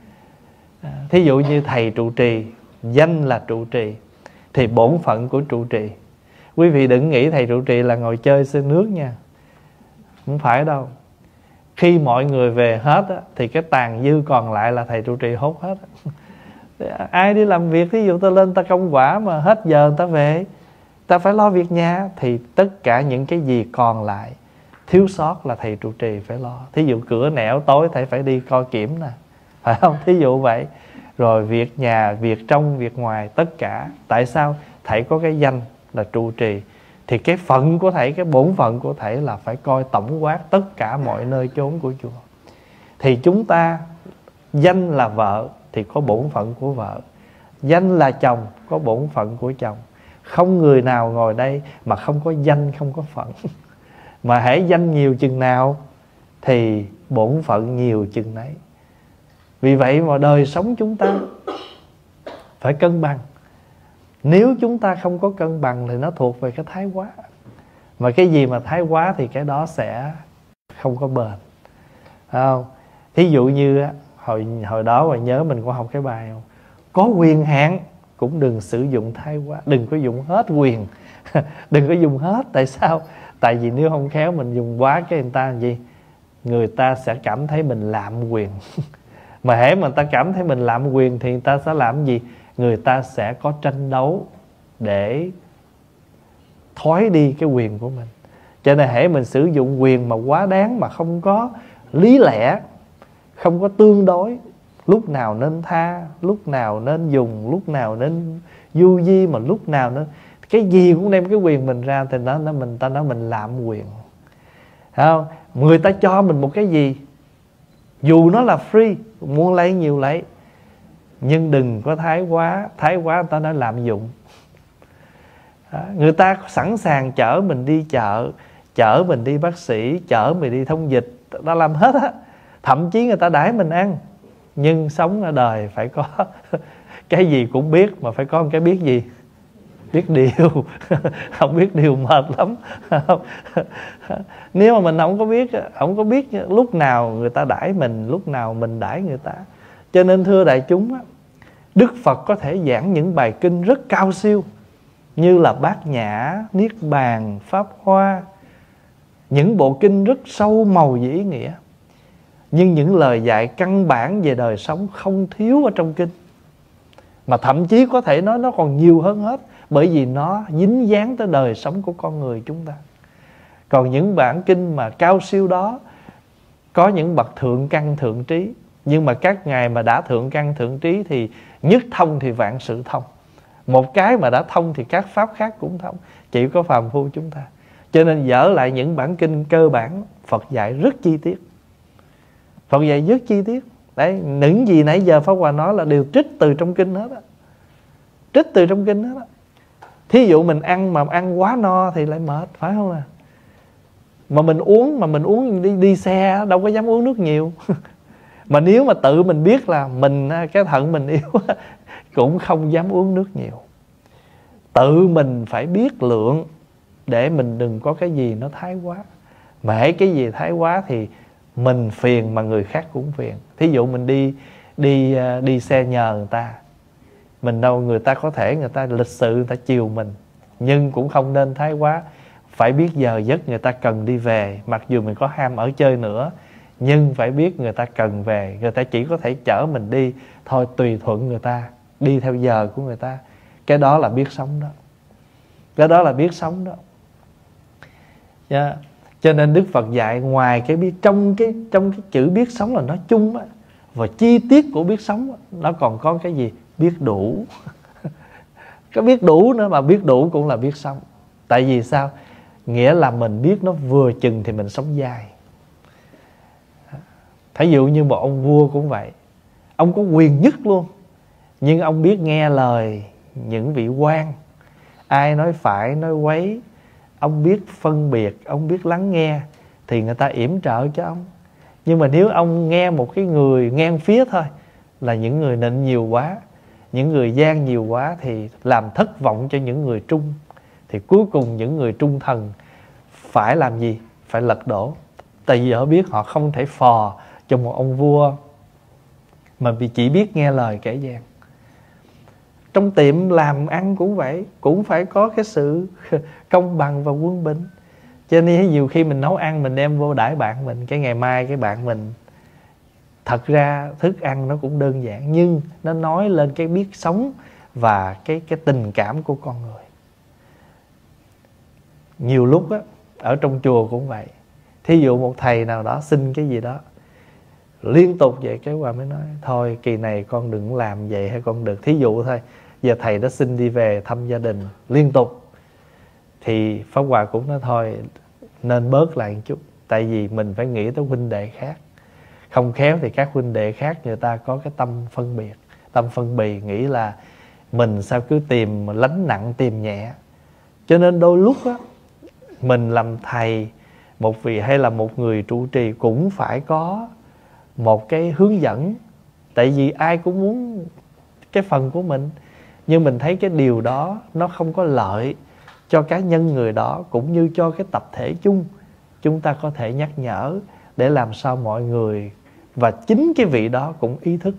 Speaker 1: Thí dụ như thầy trụ trì, danh là trụ trì, thì bổn phận của trụ trì. Quý vị đừng nghĩ thầy trụ trì là ngồi chơi xin nước nha. Không phải đâu. Khi mọi người về hết á, thì cái tàn dư còn lại là thầy trụ trì hốt hết. Ai đi làm việc, thí dụ ta lên ta công quả mà hết giờ ta về, ta phải lo việc nhà, thì tất cả những cái gì còn lại thiếu sót là thầy trụ trì phải lo. Thí dụ cửa nẻo tối thầy phải đi coi kiểm nè, phải không? Thí dụ vậy. Rồi việc nhà, việc trong, việc ngoài, tất cả. Tại sao? Thầy có cái danh là trụ trì, thì cái phận của thầy, cái bổn phận của thầy là phải coi tổng quát tất cả mọi nơi chốn của chùa. Thì chúng ta danh là vợ thì có bổn phận của vợ, danh là chồng có bổn phận của chồng. Không người nào ngồi đây mà không có danh, không có phận. Mà hễ danh nhiều chừng nào thì bổn phận nhiều chừng nấy. Vì vậy mà đời sống chúng ta phải cân bằng. Nếu chúng ta không có cân bằng thì nó thuộc về cái thái quá. Mà cái gì mà thái quá thì cái đó sẽ không có bền, phải không? Thí dụ như hồi đó mà nhớ mình có học cái bài không? Có quyền hạn cũng đừng sử dụng thái quá. Đừng có dùng hết quyền. Đừng có dùng hết. Tại sao? Tại vì nếu không khéo mình dùng quá cái người ta làm gì? Người ta sẽ cảm thấy mình lạm quyền. Mà hễ mà người ta cảm thấy mình lạm quyền thì người ta sẽ làm gì? Người ta sẽ có tranh đấu để thoái đi cái quyền của mình. Cho nên hễ mình sử dụng quyền mà quá đáng, mà không có lý lẽ, không có tương đối, lúc nào nên tha, lúc nào nên dùng, lúc nào nên du di, mà lúc nào nên cái gì cũng đem cái quyền mình ra, thì ta nói mình lạm quyền. Thấy không? Người ta cho mình một cái gì, dù nó là free, muốn lấy nhiều lấy, nhưng đừng có thái quá. Thái quá người ta nói lạm dụng. Người ta sẵn sàng chở mình đi chợ, chở mình đi bác sĩ, chở mình đi thông dịch, ta làm hết á. Thậm chí người ta đãi mình ăn. Nhưng sống ở đời phải có cái gì cũng biết, mà phải có một cái biết gì? Biết điều. Không biết điều mệt lắm. Nếu mà mình không có biết lúc nào người ta đãi mình, lúc nào mình đãi người ta. Cho nên thưa đại chúng á, Đức Phật có thể giảng những bài kinh rất cao siêu như là Bát Nhã, Niết Bàn, Pháp Hoa, những bộ kinh rất sâu màu và ý nghĩa. Nhưng những lời dạy căn bản về đời sống không thiếu ở trong kinh. Mà thậm chí có thể nói nó còn nhiều hơn hết, bởi vì nó dính dáng tới đời sống của con người chúng ta. Còn những bản kinh mà cao siêu đó, có những bậc thượng căn thượng trí. Nhưng mà các ngài mà đã thượng căn thượng trí thì nhất thông thì vạn sự thông. Một cái mà đã thông thì các pháp khác cũng thông, chỉ có phàm phu chúng ta. Cho nên dở lại những bản kinh cơ bản, Phật dạy rất chi tiết. Phật dạy rất chi tiết. Đấy, những gì nãy giờ Pháp Hòa nói là đều trích từ trong kinh hết á. Trích từ trong kinh hết á. Thí dụ mình ăn mà ăn quá no thì lại mệt, phải không à? Mà mình uống đi xe đâu có dám uống nước nhiều. Mà nếu mà tự mình biết là cái thận mình yếu cũng không dám uống nước nhiều. Tự mình phải biết lượng để mình đừng có cái gì nó thái quá. Mà hễ cái gì thái quá thì mình phiền mà người khác cũng phiền. Thí dụ mình đi xe nhờ người ta, mình đâu, người ta có thể người ta lịch sự, người ta chiều mình, nhưng cũng không nên thái quá. Phải biết giờ giấc người ta cần đi về, mặc dù mình có ham ở chơi nữa, nhưng phải biết người ta cần về. Người ta chỉ có thể chở mình đi thôi, tùy thuận người ta, đi theo giờ của người ta. Cái đó là biết sống đó. Cái đó là biết sống đó. Yeah. Cho nên Đức Phật dạy ngoài cái biết, trong cái chữ biết sống là nói chung á, và chi tiết của biết sống á, nó còn có cái gì? Biết đủ. Cái biết đủ nữa, mà biết đủ cũng là biết sống. Tại vì sao? Nghĩa là mình biết nó vừa chừng thì mình sống dài. Thí dụ như một ông vua cũng vậy. Ông có quyền nhất luôn, nhưng ông biết nghe lời những vị quan. Ai nói phải, nói quấy, ông biết phân biệt, ông biết lắng nghe, thì người ta yểm trợ cho ông. Nhưng mà nếu ông nghe một cái người ngang phía thôi, là những người nịnh nhiều quá, những người gian nhiều quá, thì làm thất vọng cho những người trung. Thì cuối cùng những người trung thần phải làm gì? Phải lật đổ. Tại vì họ biết họ không thể phò cho một ông vua mà chỉ biết nghe lời kẻ gian. Trong tiệm làm ăn cũng vậy, cũng phải có cái sự công bằng và quân bình. Cho nên nhiều khi mình nấu ăn mình đem vô đãi bạn mình, cái ngày mai cái bạn mình, thật ra thức ăn nó cũng đơn giản, nhưng nó nói lên cái biết sống và cái tình cảm của con người. Nhiều lúc á, ở trong chùa cũng vậy. Thí dụ một thầy nào đó xin cái gì đó liên tục vậy, cái Hòa mới nói thôi kỳ này con đừng làm vậy, hay con được, thí dụ thôi, giờ thầy đã xin đi về thăm gia đình liên tục, thì Pháp Hòa cũng nói thôi nên bớt lại một chút. Tại vì mình phải nghĩ tới huynh đệ khác. Không khéo thì các huynh đệ khác người ta có cái tâm phân biệt, tâm phân bì, nghĩ là mình sao cứ tìm lánh nặng tìm nhẹ. Cho nên đôi lúc á, mình làm thầy một vị hay là một người trụ trì cũng phải có một cái hướng dẫn. Tại vì ai cũng muốn cái phần của mình, nhưng mình thấy cái điều đó nó không có lợi cho cá nhân người đó, cũng như cho cái tập thể chung. Chúng ta có thể nhắc nhở để làm sao mọi người và chính cái vị đó cũng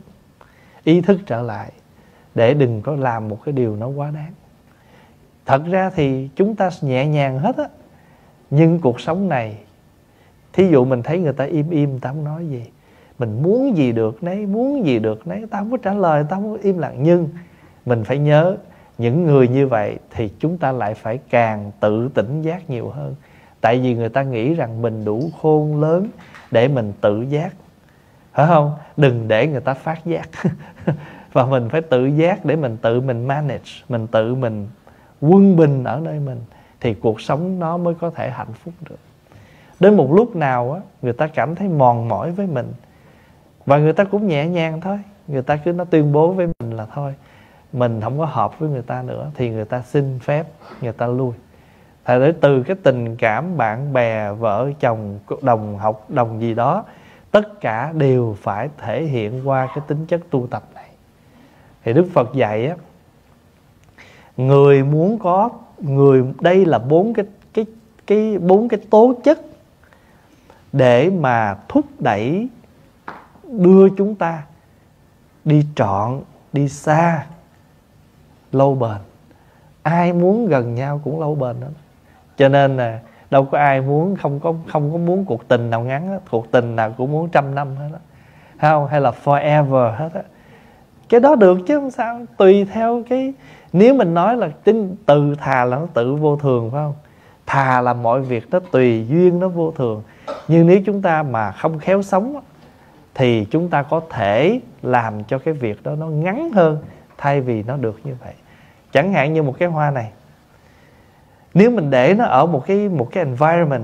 Speaker 1: ý thức trở lại, để đừng có làm một cái điều nó quá đáng. Thật ra thì chúng ta nhẹ nhàng hết á, nhưng cuộc sống này, thí dụ mình thấy người ta im ta không nói gì, mình muốn gì được nấy, muốn gì được nấy, ta không có trả lời, ta không có im lặng. Nhưng mình phải nhớ, những người như vậy thì chúng ta lại phải càng tự tỉnh giác nhiều hơn. Tại vì người ta nghĩ rằng mình đủ khôn lớn để mình tự giác, phải không? Đừng để người ta phát giác. Và mình phải tự giác để mình tự mình manage, mình tự mình quân bình ở nơi mình, thì cuộc sống nó mới có thể hạnh phúc được. Đến một lúc nào á, người ta cảm thấy mòn mỏi với mình, và người ta cũng nhẹ nhàng thôi, người ta cứ nó tuyên bố với mình là thôi mình không có hợp với người ta nữa, thì người ta xin phép người ta lui. Tại để từ cái tình cảm bạn bè, vợ chồng, đồng học, đồng gì đó, tất cả đều phải thể hiện qua cái tính chất tu tập này. Thì Đức Phật dạy á, người muốn có người, đây là bốn cái tố chất để mà thúc đẩy đưa chúng ta đi trọn, đi xa, lâu bền. Ai muốn gần nhau cũng lâu bền đó. Cho nên là đâu có ai muốn không có muốn cuộc tình nào ngắn đó. Cuộc tình nào cũng muốn 100 năm hết đó. Không, hay là forever hết á. Cái đó được chứ không sao, tùy theo cái, nếu mình nói là tính từ thà là nó tự vô thường, phải không? Thà là mọi việc nó tùy duyên, nó vô thường. Nhưng nếu chúng ta mà không khéo sống thì chúng ta có thể làm cho cái việc đó nó ngắn hơn, thay vì nó được như vậy. Chẳng hạn như một cái hoa này, nếu mình để nó ở một cái environment,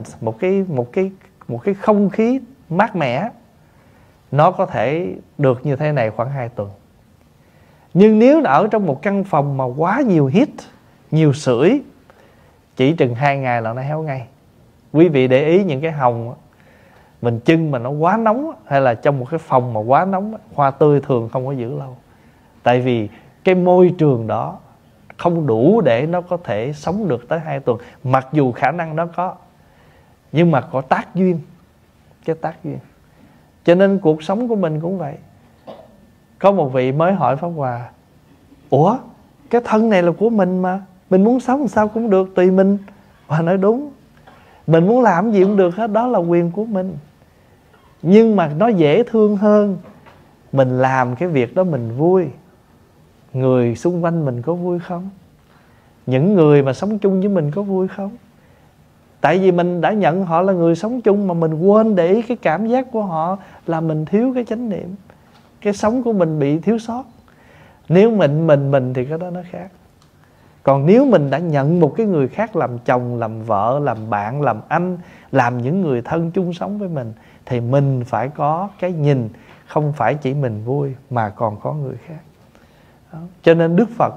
Speaker 1: một cái không khí mát mẻ, nó có thể được như thế này khoảng 2 tuần. Nhưng nếu ở trong một căn phòng mà quá nhiều heat, nhiều sưởi, chỉ chừng 2 ngày là nó héo ngay. Quý vị để ý những cái hồng mình trưng mà nó quá nóng, hay là trong một cái phòng mà quá nóng, hoa tươi thường không có giữ lâu. Tại vì cái môi trường đó không đủ để nó có thể sống được tới 2 tuần. Mặc dù khả năng nó có, nhưng mà có tác duyên. Cái tác duyên. Cho nên cuộc sống của mình cũng vậy. Có một vị mới hỏi Pháp Hòa: ủa, cái thân này là của mình mà, mình muốn sống làm sao cũng được, tùy mình. Hòa nói đúng, mình muốn làm gì cũng được hết, đó là quyền của mình. Nhưng mà nó dễ thương hơn mình làm cái việc đó mình vui. Người xung quanh mình có vui không? Những người mà sống chung với mình có vui không? Tại vì mình đã nhận họ là người sống chung, mà mình quên để ý cái cảm giác của họ là mình thiếu cái chánh niệm, cái sống của mình bị thiếu sót. Nếu mình thì cái đó nó khác. Còn nếu mình đã nhận một cái người khác làm chồng, làm vợ, làm bạn, làm anh, làm những người thân chung sống với mình, thì mình phải có cái nhìn, không phải chỉ mình vui mà còn có người khác. Đó. Cho nên Đức Phật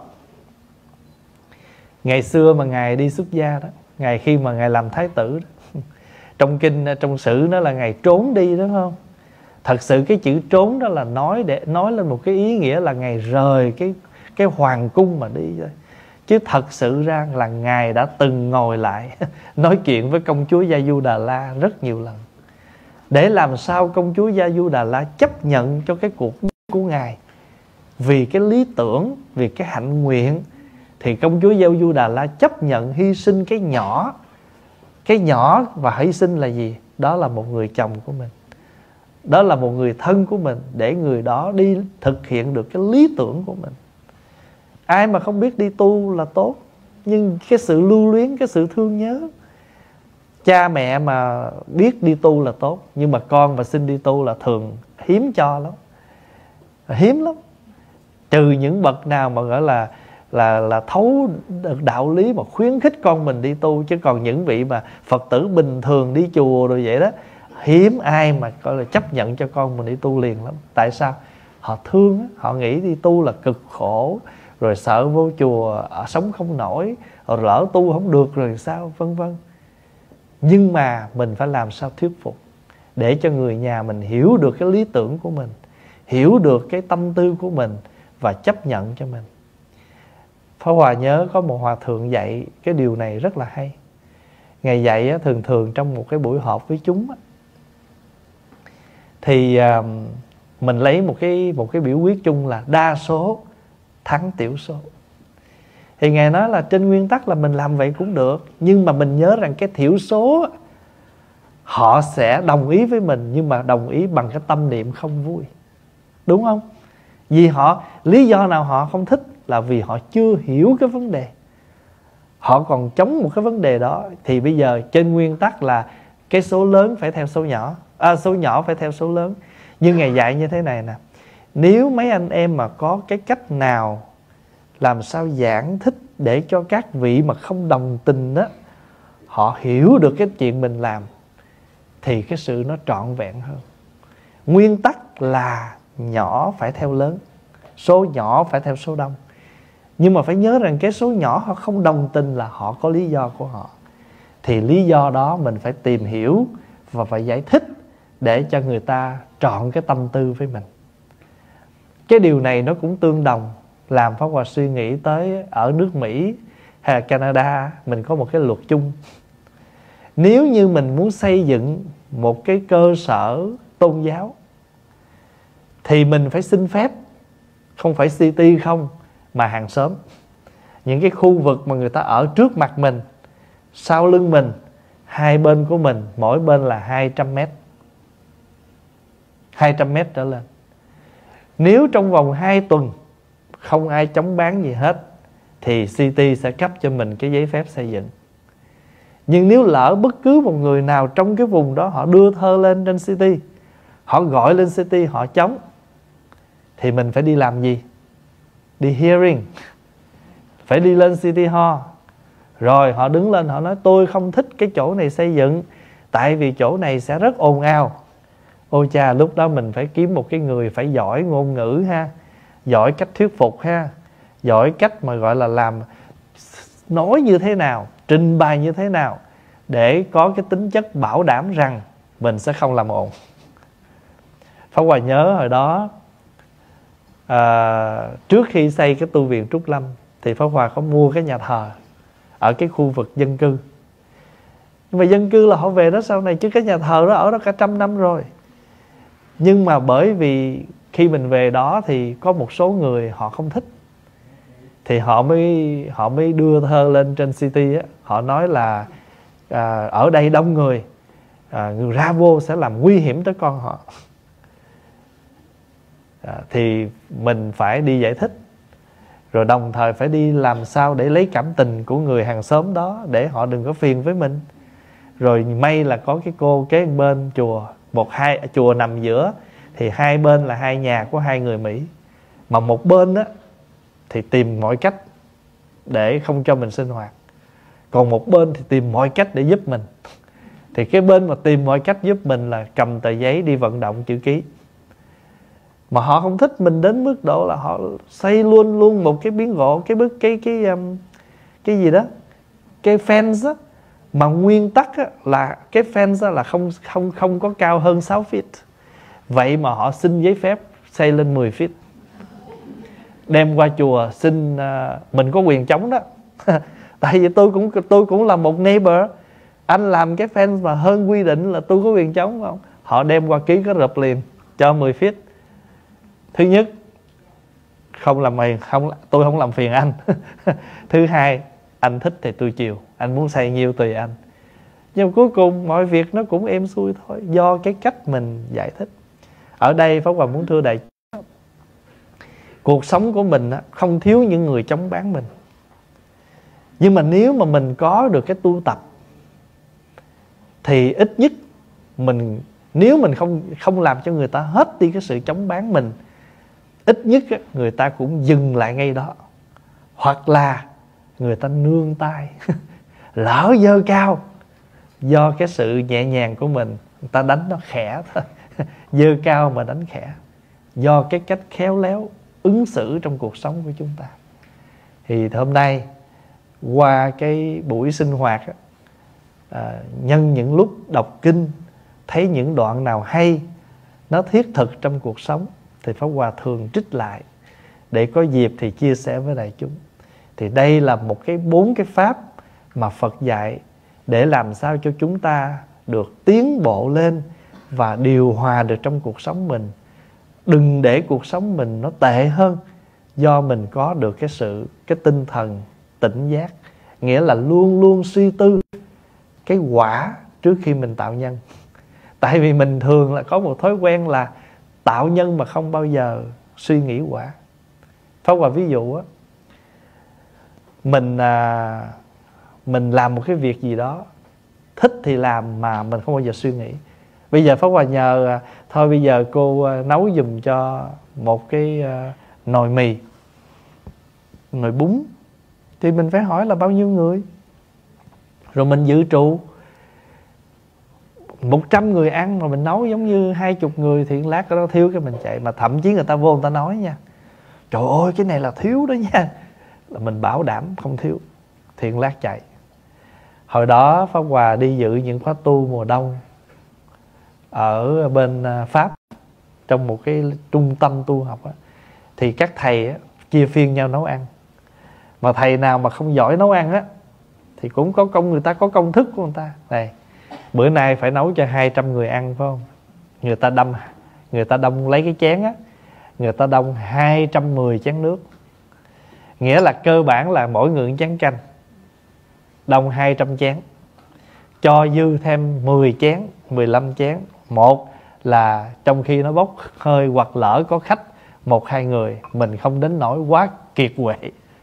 Speaker 1: ngày xưa mà Ngài đi xuất gia đó, khi mà Ngài làm thái tử đó, trong kinh, trong sử nó là Ngài trốn đi, đúng không? Thật sự cái chữ trốn đó là nói để nói lên một cái ý nghĩa là Ngài rời cái hoàng cung mà đi thôi. Chứ thật sự ra là Ngài đã từng ngồi lại nói chuyện với công chúa Gia Du Đà La rất nhiều lần, để làm sao công chúa Gia Du Đà La chấp nhận cho cái cuộc của Ngài. Vì cái lý tưởng, vì cái hạnh nguyện, thì công chúa Gia Du Đà La chấp nhận hy sinh cái nhỏ. Cái nhỏ và hy sinh là gì? Đó là một người chồng của mình, đó là một người thân của mình, để người đó đi thực hiện được cái lý tưởng của mình. Ai mà không biết đi tu là tốt, nhưng cái sự lưu luyến, cái sự thương nhớ. Cha mẹ mà biết đi tu là tốt, nhưng mà con mà xin đi tu là thường hiếm cho lắm, hiếm lắm. Trừ những bậc nào mà gọi là thấu được đạo lý mà khuyến khích con mình đi tu. Chứ còn những vị mà Phật tử bình thường đi chùa rồi vậy đó, hiếm ai mà gọi là chấp nhận cho con mình đi tu liền lắm. Tại sao? Họ thương, họ nghĩ đi tu là cực khổ, rồi sợ vô chùa sống không nổi, rồi lỡ tu không được rồi sao, vân vân. Nhưng mà mình phải làm sao thuyết phục để cho người nhà mình hiểu được cái lý tưởng của mình, hiểu được cái tâm tư của mình và chấp nhận cho mình. Pháp Hòa nhớ có một hòa thượng dạy cái điều này rất là hay. Ngài dạy thường thường trong một cái buổi họp với chúng thì mình lấy một cái biểu quyết chung là đa số thắng tiểu số. Thì Ngài nói là trên nguyên tắc là mình làm vậy cũng được, nhưng mà mình nhớ rằng cái thiểu số họ sẽ đồng ý với mình, nhưng mà đồng ý bằng cái tâm niệm không vui. Đúng không? Vì lý do nào họ không thích là vì họ chưa hiểu cái vấn đề, họ còn chống một cái vấn đề đó. Thì bây giờ trên nguyên tắc là cái số lớn phải theo số nhỏ, số nhỏ phải theo số lớn. Nhưng Ngài dạy như thế này nè: nếu mấy anh em mà có cái cách nào làm sao giảng thích để cho các vị mà không đồng tình đó, họ hiểu được cái chuyện mình làm, thì cái sự nó trọn vẹn hơn. Nguyên tắc là nhỏ phải theo lớn, số nhỏ phải theo số đông. Nhưng mà phải nhớ rằng cái số nhỏ họ không đồng tình là họ có lý do của họ. Thì lý do đó mình phải tìm hiểu và phải giải thích để cho người ta trọn cái tâm tư với mình. Cái điều này nó cũng tương đồng làm Pháp Hòa suy nghĩ tới ở nước Mỹ hay là Canada, mình có một cái luật chung. Nếu như mình muốn xây dựng một cái cơ sở tôn giáo thì mình phải xin phép, không phải city không, mà hàng xóm. Những cái khu vực mà người ta ở trước mặt mình, sau lưng mình, hai bên của mình, mỗi bên là 200 mét. 200 mét trở lên. Nếu trong vòng 2 tuần không ai chống bán gì hết thì city sẽ cấp cho mình cái giấy phép xây dựng. Nhưng nếu lỡ bất cứ một người nào trong cái vùng đó họ đưa thơ lên trên city, họ gọi lên city, họ chống, thì mình phải đi làm gì? Đi hearing, phải đi lên City Hall. Rồi họ đứng lên họ nói tôi không thích cái chỗ này xây dựng, tại vì chỗ này sẽ rất ồn ào. Ôi cha, lúc đó mình phải kiếm một cái người phải giỏi ngôn ngữ ha, giỏi cách thuyết phục ha, giỏi cách mà gọi là làm, nói như thế nào, trình bày như thế nào để có cái tính chất bảo đảm rằng mình sẽ không làm ồn. Pháp Hòa nhớ hồi đó trước khi xây cái tu viện Trúc Lâm thì Pháp Hòa có mua cái nhà thờ ở cái khu vực dân cư. Nhưng mà dân cư là họ về đó sau này, chứ cái nhà thờ đó ở đó cả 100 năm rồi. Nhưng mà bởi vì khi mình về đó thì có một số người họ không thích, thì họ mới đưa thơ lên trên city á. Họ nói là ở đây đông người, người ra vô sẽ làm nguy hiểm tới con họ. Thì mình phải đi giải thích, rồi đồng thời phải đi làm sao để lấy cảm tình của người hàng xóm đó, để họ đừng có phiền với mình. Rồi may là có cái cô kế bên chùa, chùa nằm giữa, thì hai bên là hai nhà của hai người Mỹ. Mà một bên á thì tìm mọi cách để không cho mình sinh hoạt, còn một bên thì tìm mọi cách để giúp mình. Thì cái bên mà tìm mọi cách giúp mình là cầm tờ giấy đi vận động chữ ký. Mà họ không thích mình đến mức độ là họ xây luôn một cái miếng gỗ, cái gì đó, cái fence á, mà nguyên tắc á, là cái fence á, là không có cao hơn 6 feet. Vậy mà họ xin giấy phép xây lên 10 feet, đem qua chùa xin. Mình có quyền chống đó. Tại vì tôi cũng là một neighbor. Anh làm cái fence mà hơn quy định là tôi có quyền chống không? Họ đem qua ký cái rập liền cho 10 feet. Thứ nhất, tôi không làm phiền anh. Thứ hai, anh thích thì tôi chiều, anh muốn xây nhiêu tùy anh. Nhưng cuối cùng mọi việc nó cũng êm xuôi thôi, do cái cách mình giải thích. Ở đây Pháp Hòa muốn thưa đại chúng, cuộc sống của mình không thiếu những người chống bán mình. Nhưng mà nếu mà mình có được cái tu tập thì ít nhất nếu mình không làm cho người ta hết đi cái sự chống bán mình, ít nhất người ta cũng dừng lại ngay đó. Hoặc là người ta nương tay lỡ dơ cao, do cái sự nhẹ nhàng của mình, người ta đánh nó khẽ thôi. Dơ cao mà đánh khẽ, do cái cách khéo léo ứng xử trong cuộc sống của chúng ta. Thì hôm nay qua cái buổi sinh hoạt nhân những lúc đọc kinh, thấy những đoạn nào hay, nó thiết thực trong cuộc sống, thì Pháp Hòa thường trích lại để có dịp thì chia sẻ với đại chúng. Thì đây là 4 cái pháp mà Phật dạy để làm sao cho chúng ta được tiến bộ lên và điều hòa được trong cuộc sống mình. Đừng để cuộc sống mình nó tệ hơn, do mình có được cái tinh thần tỉnh giác. Nghĩa là luôn luôn suy tư cái quả trước khi mình tạo nhân. Tại vì mình thường là có một thói quen là tạo nhân mà không bao giờ suy nghĩ quả. Pháp Hòa ví dụ á, mình làm một cái việc gì đó, thích thì làm mà mình không bao giờ suy nghĩ. Bây giờ Pháp Hòa nhờ thôi bây giờ cô nấu giùm cho một cái nồi mì, nồi bún, thì mình phải hỏi là bao nhiêu người, rồi mình dự trù 100 người ăn mà mình nấu giống như 20 người thì lát nó thiếu cái mình chạy. Mà thậm chí người ta vô người ta nói nha, trời ơi cái này là thiếu đó nha, là mình bảo đảm không thiếu, thì lát chạy. Hồi đó Pháp Hòa đi dự những khóa tu mùa đông ở bên Pháp, trong một cái trung tâm tu học á, thì các thầy chia phiên nhau nấu ăn. Mà thầy nào mà không giỏi nấu ăn á thì cũng có người ta có công thức của người ta. Này, bữa nay phải nấu cho 200 người ăn phải không? Người ta đong lấy cái chén á, người ta đong 210 chén nước. Nghĩa là cơ bản là mỗi người chén canh, đong 200 chén, cho dư thêm 10 chén, 15 chén. Một là trong khi nó bốc hơi hoặc lỡ có khách 1-2 người, mình không đến nỗi quá kiệt quệ.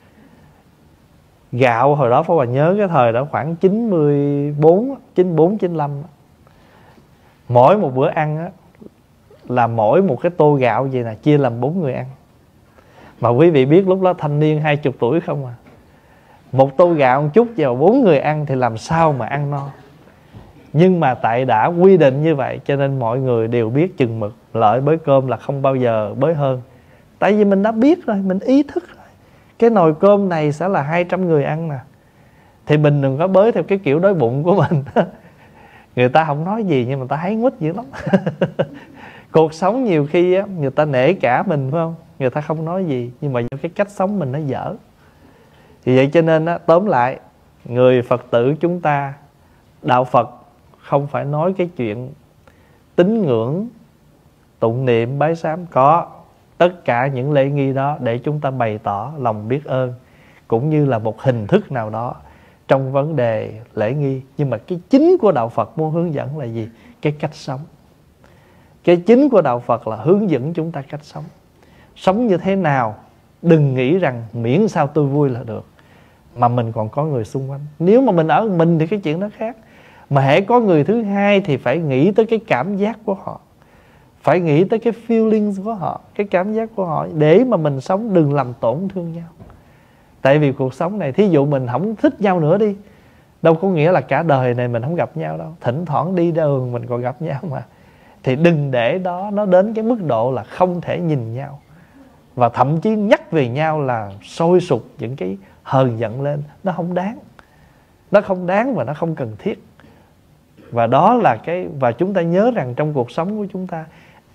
Speaker 1: Gạo hồi đó Pháp Hòa nhớ cái thời đó khoảng 94, 95. Mỗi một bữa ăn á, là mỗi một cái tô gạo vậy nè, chia làm 4 người ăn. Mà quý vị biết lúc đó thanh niên 20 tuổi không à. Một tô gạo một chút vào 4 người ăn thì làm sao mà ăn no. Nhưng mà tại đã quy định như vậy cho nên mọi người đều biết chừng mực. Lợi bới cơm là không bao giờ bới hơn. Tại vì mình đã biết rồi, mình ý thức rồi. Cái nồi cơm này sẽ là 200 người ăn nè, thì mình đừng có bới theo cái kiểu đói bụng của mình. Người ta không nói gì nhưng mà ta thấy nguýt dữ lắm. Cuộc sống nhiều khi á, người ta nể cả mình phải không? Người ta không nói gì, nhưng mà do cái cách sống mình nó dở. Thì vậy cho nên á, tóm lại, người Phật tử chúng ta, đạo Phật không phải nói cái chuyện tín ngưỡng, tụng niệm, bái sám. Có tất cả những lễ nghi đó để chúng ta bày tỏ lòng biết ơn, cũng như là một hình thức nào đó trong vấn đề lễ nghi. Nhưng mà cái chính của đạo Phật muốn hướng dẫn là gì? Cái cách sống. Cái chính của đạo Phật là hướng dẫn chúng ta cách sống. Sống như thế nào? Đừng nghĩ rằng miễn sao tôi vui là được, mà mình còn có người xung quanh. Nếu mà mình ở mình thì cái chuyện đó khác. Mà hễ có người thứ hai thì phải nghĩ tới cái cảm giác của họ, phải nghĩ tới cái feelings của họ, cái cảm giác của họ, để mà mình sống đừng làm tổn thương nhau. Tại vì cuộc sống này, thí dụ mình không thích nhau nữa đi, đâu có nghĩa là cả đời này mình không gặp nhau đâu. Thỉnh thoảng đi đường mình còn gặp nhau mà. Thì đừng để đó nó đến cái mức độ là không thể nhìn nhau, và thậm chí nhắc về nhau là sôi sục những cái hờn giận lên. Nó không đáng. Nó không đáng và nó không cần thiết. Và đó là và chúng ta nhớ rằng trong cuộc sống của chúng ta,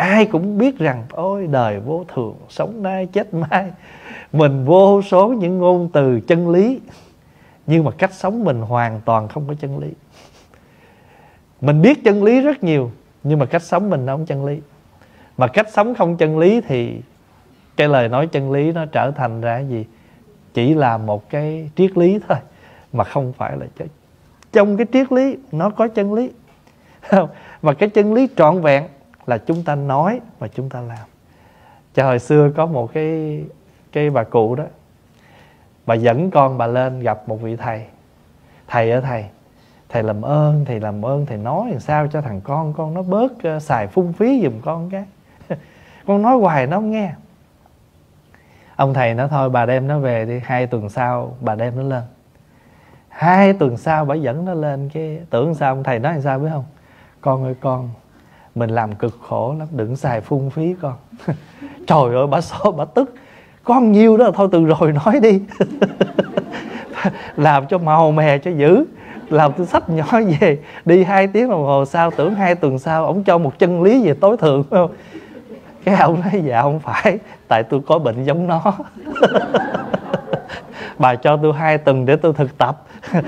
Speaker 1: Ai cũng biết rằng ôi đời vô thường, sống nay chết mai, mình vô số những ngôn từ chân lý, nhưng mà cách sống mình hoàn toàn không có chân lý. Mình biết chân lý rất nhiều, nhưng mà cách sống mình không chân lý. Mà cách sống không chân lý thì cái lời nói chân lý nó trở thành ra cái gì? Chỉ là một cái triết lý thôi, mà không phải là chân. Trong cái triết lý nó có chân lý. Mà cái chân lý trọn vẹn là chúng ta nói và chúng ta làm. Cho hồi xưa có một cái bà cụ đó, bà dẫn con bà lên gặp một vị thầy. Thầy làm ơn, thầy nói làm sao cho thằng con nó bớt xài phung phí giùm con cái. Con nói hoài nó không nghe. Ông thầy nói thôi bà đem nó về đi, 2 tuần sau bà đem nó lên. 2 tuần sau bà dẫn nó lên, cái tưởng sao ông thầy nói làm sao biết không? Con ơi con, mình làm cực khổ lắm, đừng xài phung phí con. Trời ơi, bà tức. Con nhiều đó thôi, từ rồi nói đi. Làm cho màu mè cho dữ. Làm tôi xách nhỏ về, đi 2 tiếng đồng hồ sau, tưởng 2 tuần sau ổng cho một chân lý về tối thượng, phải không? Cái ông nói dạ không phải, tại tôi có bệnh giống nó. Bà cho tôi 2 tuần để tôi thực tập.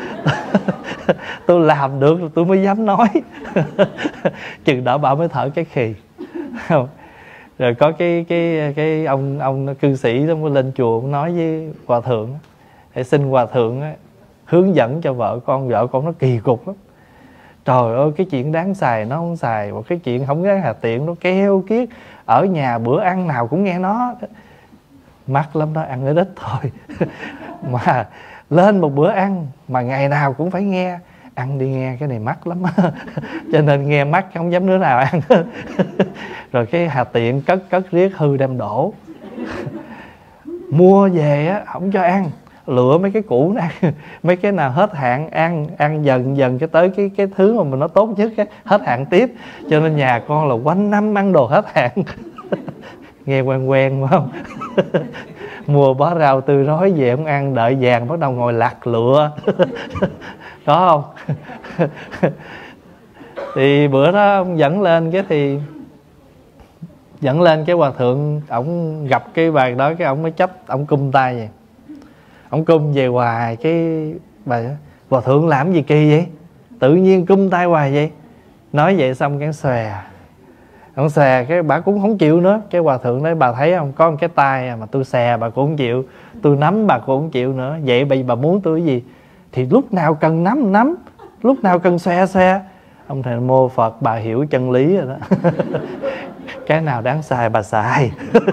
Speaker 1: Tôi làm được tôi mới dám nói. Chừng đó bà mới thở cái khì. Rồi có cái ông cư sĩ đó mới lên chùa nói với hòa thượng, để xin hòa thượng hướng dẫn cho vợ con nó kỳ cục lắm. Trời ơi, cái chuyện đáng xài nó không xài, một cái chuyện không đáng hà tiện nó keo kiết. Ở nhà bữa ăn nào cũng nghe nó. Mắc lắm đó, ăn ít ít thôi. Mà lên một bữa ăn mà ngày nào cũng phải nghe, ăn đi nghe cái này mắc lắm. Cho nên nghe mắc không dám đứa nào ăn. Rồi cái hà tiện cất riết hư đem đổ. Mua về á không cho ăn, lựa mấy cái cũ nó ăn. Mấy cái nào hết hạn ăn dần cho tới cái thứ mà nó tốt nhất á, hết hạn tiếp. Cho nên nhà con là quanh năm ăn đồ hết hạn. Nghe quen phải không? Mua bó rau tươi rói về không ăn, đợi vàng bắt đầu ngồi lặt lựa. Có không? Thì bữa đó ông dẫn lên cái hòa thượng, ổng gặp cái bài đó, cái ổng mới chấp, ổng cung tay vậy. Ổng cung về hoài, cái bài hòa thượng làm gì kỳ vậy? Tự nhiên cung tay hoài vậy. Nói vậy xong cái xòe. Ông xè, cái bà cũng không chịu nữa. Cái hòa thượng nói bà thấy không, có một cái tay mà tôi xè bà cũng không chịu, tôi nắm bà cũng không chịu nữa. Vậy bà muốn tôi cái gì? Thì lúc nào cần nắm, lúc nào cần xoe. Ông thầy mô Phật, bà hiểu chân lý rồi đó. Cái nào đáng xài bà xài.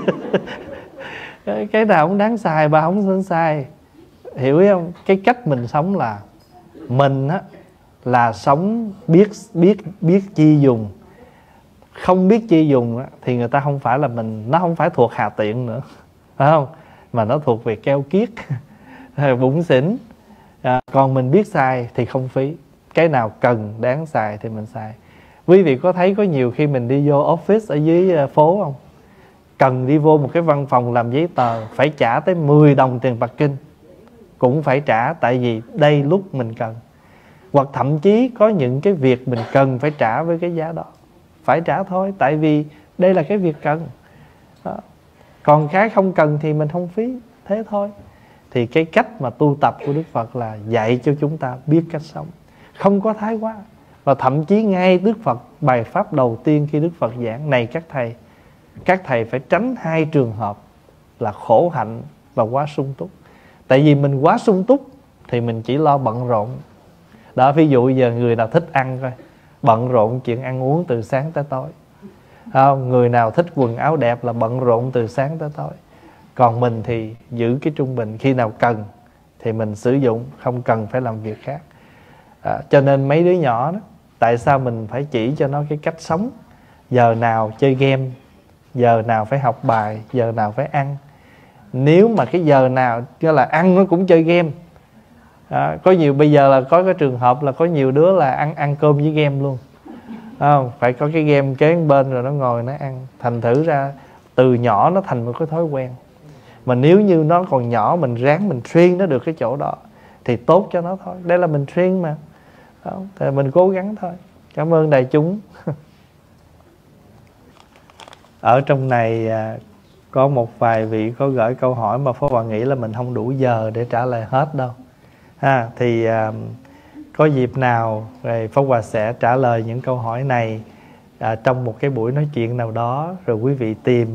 Speaker 1: Cái nào không đáng xài bà không nên xài. Hiểu không? Cái cách mình sống là mình á, là sống biết chi dùng. Không biết chi dùng á, thì người ta không phải là mình, nó không phải thuộc hà tiện nữa, phải không? Mà nó thuộc về keo kiết, bủn xỉn. Còn mình biết xài thì không phí. Cái nào cần đáng xài thì mình xài. Quý vị có thấy có nhiều khi mình đi vô office ở dưới phố không? Cần đi vô một cái văn phòng làm giấy tờ, phải trả tới 10 đồng tiền parking. Cũng phải trả, tại vì đây lúc mình cần. Hoặc thậm chí có những cái việc mình cần phải trả với cái giá đó, phải trả thôi, tại vì đây là cái việc cần đó. Còn cái không cần thì mình không phí, thế thôi. Thì cái cách mà tu tập của Đức Phật là dạy cho chúng ta biết cách sống, không có thái quá. Và thậm chí ngay Đức Phật bài pháp đầu tiên khi Đức Phật giảng, này các thầy phải tránh 2 trường hợp là khổ hạnh và quá sung túc. Tại vì mình quá sung túc thì mình chỉ lo bận rộn đó. Ví dụ giờ người nào thích ăn coi, bận rộn chuyện ăn uống từ sáng tới tối, không? Người nào thích quần áo đẹp là bận rộn từ sáng tới tối. Còn mình thì giữ cái trung bình, khi nào cần thì mình sử dụng, không cần phải làm việc khác. Cho nên mấy đứa nhỏ đó, tại sao mình phải chỉ cho nó cái cách sống? Giờ nào chơi game, giờ nào phải học bài, giờ nào phải ăn. Nếu mà cái giờ nào như là ăn nó cũng chơi game. Có nhiều bây giờ là có cái trường hợp là có nhiều đứa là ăn cơm với game luôn, không? Phải có cái game kế bên rồi nó ngồi nó ăn. Thành thử ra từ nhỏ nó thành một cái thói quen. Mà nếu như nó còn nhỏ, mình ráng mình train nó được cái chỗ đó thì tốt cho nó thôi. Đây là mình train mà, thì mình cố gắng thôi. Cảm ơn đại chúng. Ở trong này có một vài vị có gửi câu hỏi mà Pháp Hòa nghĩ là mình không đủ giờ để trả lời hết đâu. Thì có dịp nào rồi Pháp Hòa sẽ trả lời những câu hỏi này trong một cái buổi nói chuyện nào đó, rồi quý vị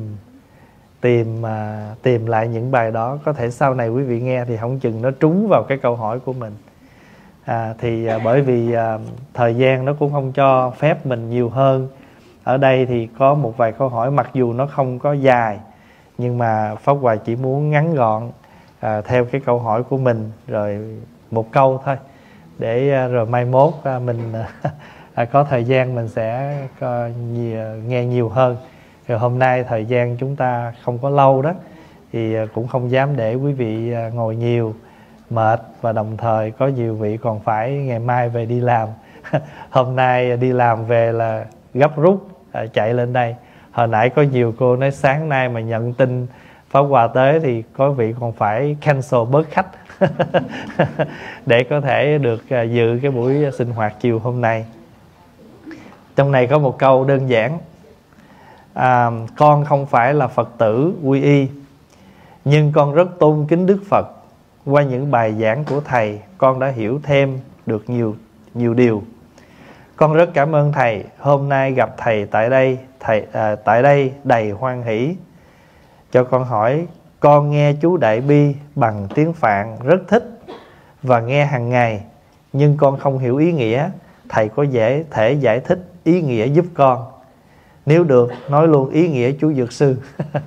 Speaker 1: tìm lại những bài đó. Có thể sau này quý vị nghe thì không chừng nó trúng vào cái câu hỏi của mình. Bởi vì thời gian nó cũng không cho phép mình nhiều hơn. Ở đây thì có một vài câu hỏi, mặc dù nó không có dài, nhưng mà Pháp Hòa chỉ muốn ngắn gọn theo cái câu hỏi của mình, rồi một câu thôi, để rồi mai mốt mình có thời gian mình sẽ nghe nhiều hơn. Rồi hôm nay thời gian chúng ta không có lâu đó, thì cũng không dám để quý vị ngồi nhiều mệt, và đồng thời có nhiều vị còn phải ngày mai về đi làm. Hôm nay đi làm về là gấp rút chạy lên đây. Hồi nãy có nhiều cô nói sáng nay mà nhận tin Pháp Hòa tới thì có vị còn phải cancel bớt khách để có thể được dự cái buổi sinh hoạt chiều hôm nay. Trong này có một câu đơn giản: con không phải là Phật tử quy y, nhưng con rất tôn kính Đức Phật. Qua những bài giảng của Thầy, con đã hiểu thêm được nhiều điều. Con rất cảm ơn Thầy. Hôm nay gặp Thầy tại đây đầy hoan hỷ. Cho con hỏi, con nghe chú Đại Bi bằng tiếng Phạn rất thích và nghe hàng ngày, nhưng con không hiểu ý nghĩa. Thầy có thể giải thích ý nghĩa giúp con? Nếu được, nói luôn ý nghĩa chú Dược Sư.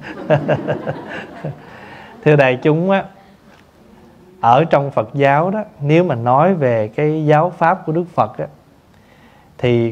Speaker 1: Thưa đại chúng á, ở trong Phật giáo đó, nếu mà nói về cái giáo pháp của Đức Phật á, thì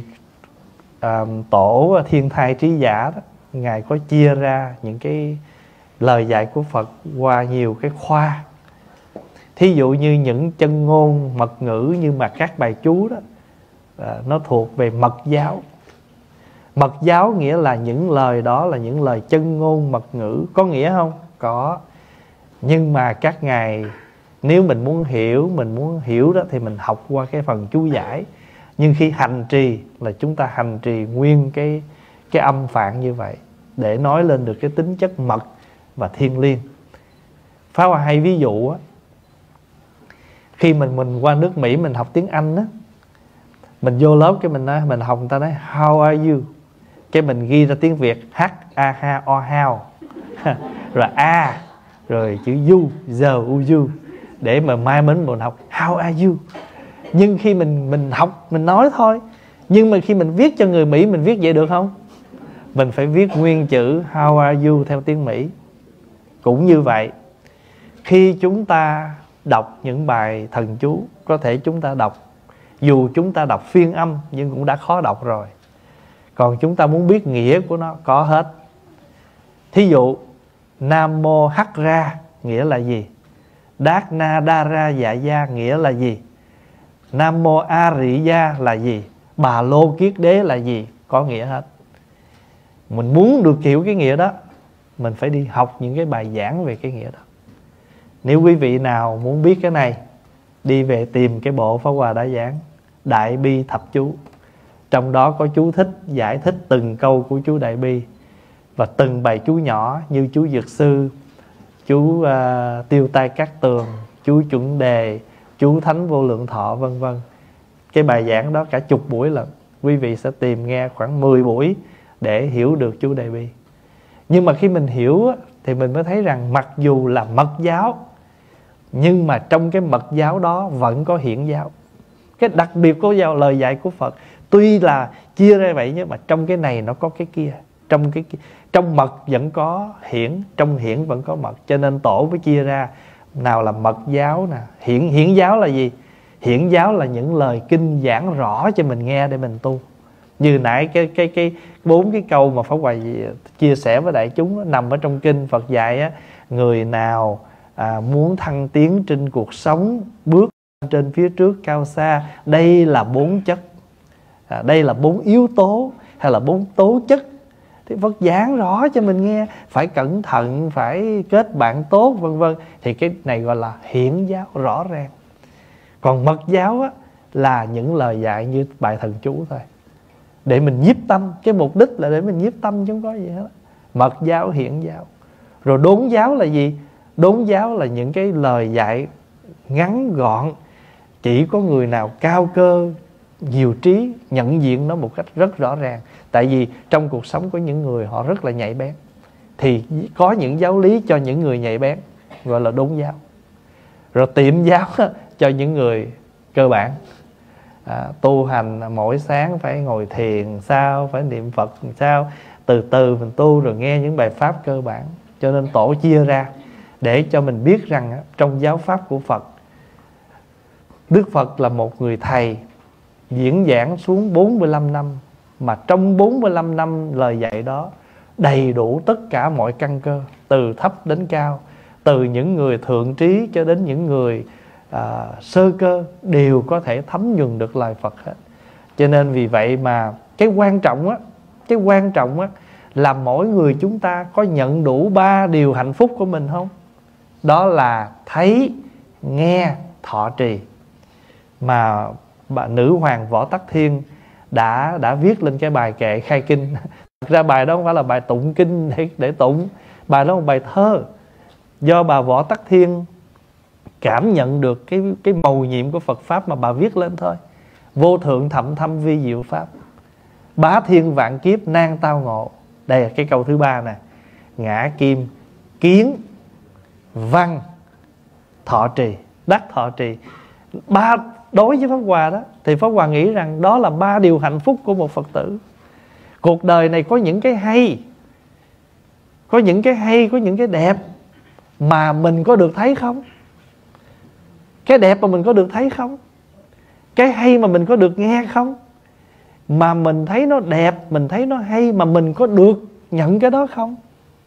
Speaker 1: Tổ Thiên Thai Trí Giả đó, Ngài có chia ra những cái lời dạy của Phật qua nhiều cái khoa. Thí dụ như những chân ngôn mật ngữ, như mà các bài chú đó, nó thuộc về mật giáo. Mật giáo nghĩa là những lời đó là những lời chân ngôn mật ngữ. Có nghĩa không? Có. Nhưng mà các ngài, nếu mình muốn hiểu đó, thì mình học qua cái phần chú giải. Nhưng khi hành trì là chúng ta hành trì nguyên cái âm Phạn như vậy, để nói lên được cái tính chất mật và thiêng liêng. Pháp Hòa hay ví dụ á, khi mình qua nước Mỹ mình học tiếng Anh á, mình vô lớp cái mình học, người ta nói how are you, cái mình ghi ra tiếng Việt h a ha o how rồi a rồi chữ you giờ u you, để mà mai mình học how are you. Nhưng khi mình học mình nói thôi, nhưng mà khi mình viết cho người Mỹ mình viết vậy được không? Mình phải viết nguyên chữ how are you theo tiếng Mỹ. Cũng như vậy, khi chúng ta đọc những bài thần chú, có thể chúng ta đọc, dù chúng ta đọc phiên âm nhưng cũng đã khó đọc rồi. Còn chúng ta muốn biết nghĩa của nó, có hết. Thí dụ Nam Mô Hắc Ra nghĩa là gì? Đát Na Đa Ra Dạ Gia nghĩa là gì? Nam Mô A Rị Gia là gì? Bà Lô Kiết Đế là gì? Có nghĩa hết. Mình muốn được hiểu cái nghĩa đó, mình phải đi học những cái bài giảng về cái nghĩa đó. Nếu quý vị nào muốn biết cái này, đi về tìm cái bộ Pháp Hòa đã giảng Đại Bi Thập Chú. Trong đó có chú thích giải thích từng câu của chú Đại Bi, và từng bài chú nhỏ như chú Dược Sư, chú Tiêu Tai Cát Tường, chú Chuẩn Đề, chú Thánh Vô Lượng Thọ, vân vân. Cái bài giảng đó cả chục buổi lận. Quý vị sẽ tìm nghe khoảng 10 buổi để hiểu được chú Đại Bi. Nhưng mà khi mình hiểu thì mình mới thấy rằng mặc dù là mật giáo, nhưng mà trong cái mật giáo đó vẫn có hiển giáo. Cái đặc biệt của lời dạy của Phật tuy là chia ra vậy, nhưng mà trong cái này nó có cái kia. Trong mật vẫn có hiển, trong hiển vẫn có mật. Cho nên Tổ mới chia ra, nào là mật giáo nè, hiển giáo là gì? Hiển giáo là những lời kinh giảng rõ cho mình nghe để mình tu. Như nãy cái 4 cái câu mà Pháp Hòa chia sẻ với đại chúng đó, nằm ở trong kinh Phật dạy á, người nào muốn thăng tiến trên cuộc sống, bước trên phía trước cao xa, đây là 4 chất, đây là 4 yếu tố hay là 4 tố chất, thì Phật giảng rõ cho mình nghe. Phải cẩn thận, phải kết bạn tốt, vân vân. Thì cái này gọi là hiển giáo, rõ ràng. Còn mật giáo á, là những lời dạy như bài thần chú thôi, để mình nhiếp tâm. Cái mục đích là để mình nhiếp tâm chứ không có gì hết. mật giáo, hiển giáo. Rồi đốn giáo là gì? Đốn giáo là những cái lời dạy ngắn gọn, chỉ có người nào cao cơ, nhiều trí nhận diện nó một cách rất rõ ràng. Tại vì trong cuộc sống của những người họ rất là nhạy bén, thì có những giáo lý cho những người nhạy bén, gọi là đốn giáo. Rồi tiệm giáo cho những người cơ bản. Tu hành mỗi sáng phải ngồi thiền sao, phải niệm Phật sao, từ từ mình tu rồi nghe những bài pháp cơ bản. Cho nên tổ chia ra để cho mình biết rằng trong giáo pháp của Phật, Đức Phật là một người thầy diễn giảng xuống 45 năm, mà trong 45 năm lời dạy đó đầy đủ tất cả mọi căn cơ, từ thấp đến cao, từ những người thượng trí cho đến những người sơ cơ, đều có thể thấm nhuần được lời Phật hết. Cho nên vì vậy mà cái quan trọng á là mỗi người chúng ta có nhận đủ 3 điều hạnh phúc của mình không? Đó là thấy, nghe, thọ trì. Mà bà nữ hoàng Võ Tắc Thiên đã viết lên cái bài kệ khai kinh. Thật ra bài đó không phải là bài tụng kinh để tụng, bài đó là một bài thơ do bà Võ Tắc Thiên cảm nhận được cái mầu nhiệm của Phật pháp mà bà viết lên thôi. Vô thượng thậm thâm vi diệu pháp, bá thiên vạn kiếp nan tao ngộ. Đây là cái câu thứ 3 nè: ngã kim, kiến, văn, thọ trì, đắc thọ trì. Đối với Pháp Hòa đó, thì Pháp Hòa nghĩ rằng đó là 3 điều hạnh phúc của một Phật tử. Cuộc đời này có những cái hay, có những cái đẹp mà mình có được thấy không? Cái đẹp mà mình có được thấy không? Cái hay mà mình có được nghe không? Mà mình thấy nó đẹp, mình thấy nó hay, mà mình có được nhận cái đó không?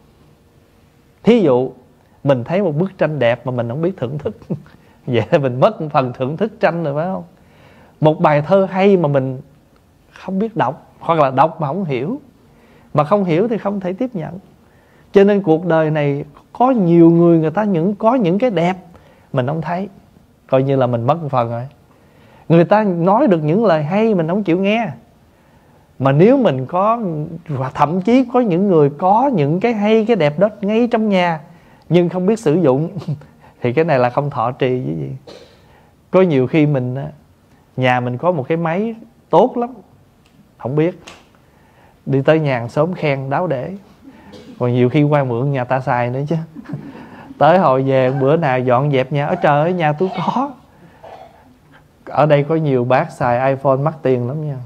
Speaker 1: Thí dụ mình thấy một bức tranh đẹp mà mình không biết thưởng thức, vậy là mình mất một phần thưởng thức tranh rồi, phải không? Một bài thơ hay mà mình không biết đọc, hoặc là đọc mà không hiểu, mà không hiểu thì không thể tiếp nhận. Cho nên cuộc đời này có nhiều người ta có những cái đẹp mình không thấy, coi như là mình mất một phần rồi. Người ta nói được những lời hay mình không chịu nghe. Mà nếu mình có, và thậm chí có những người có những cái hay, cái đẹp đó ngay trong nhà nhưng không biết sử dụng thì cái này là không thọ trì với gì. Có nhiều khi nhà mình có một cái máy tốt lắm, không biết, đi tới nhà hàng xóm khen đáo để. Còn nhiều khi qua mượn nhà ta xài nữa chứ. Tới hồi về bữa nào dọn dẹp nhà, ở trời ơi nhà tôi có. Ở đây có nhiều bác xài iPhone mắc tiền lắm nha.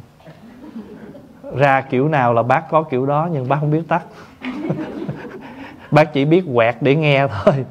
Speaker 1: Ra kiểu nào là bác có kiểu đó, nhưng bác không biết tắt. Bác chỉ biết quẹt để nghe thôi.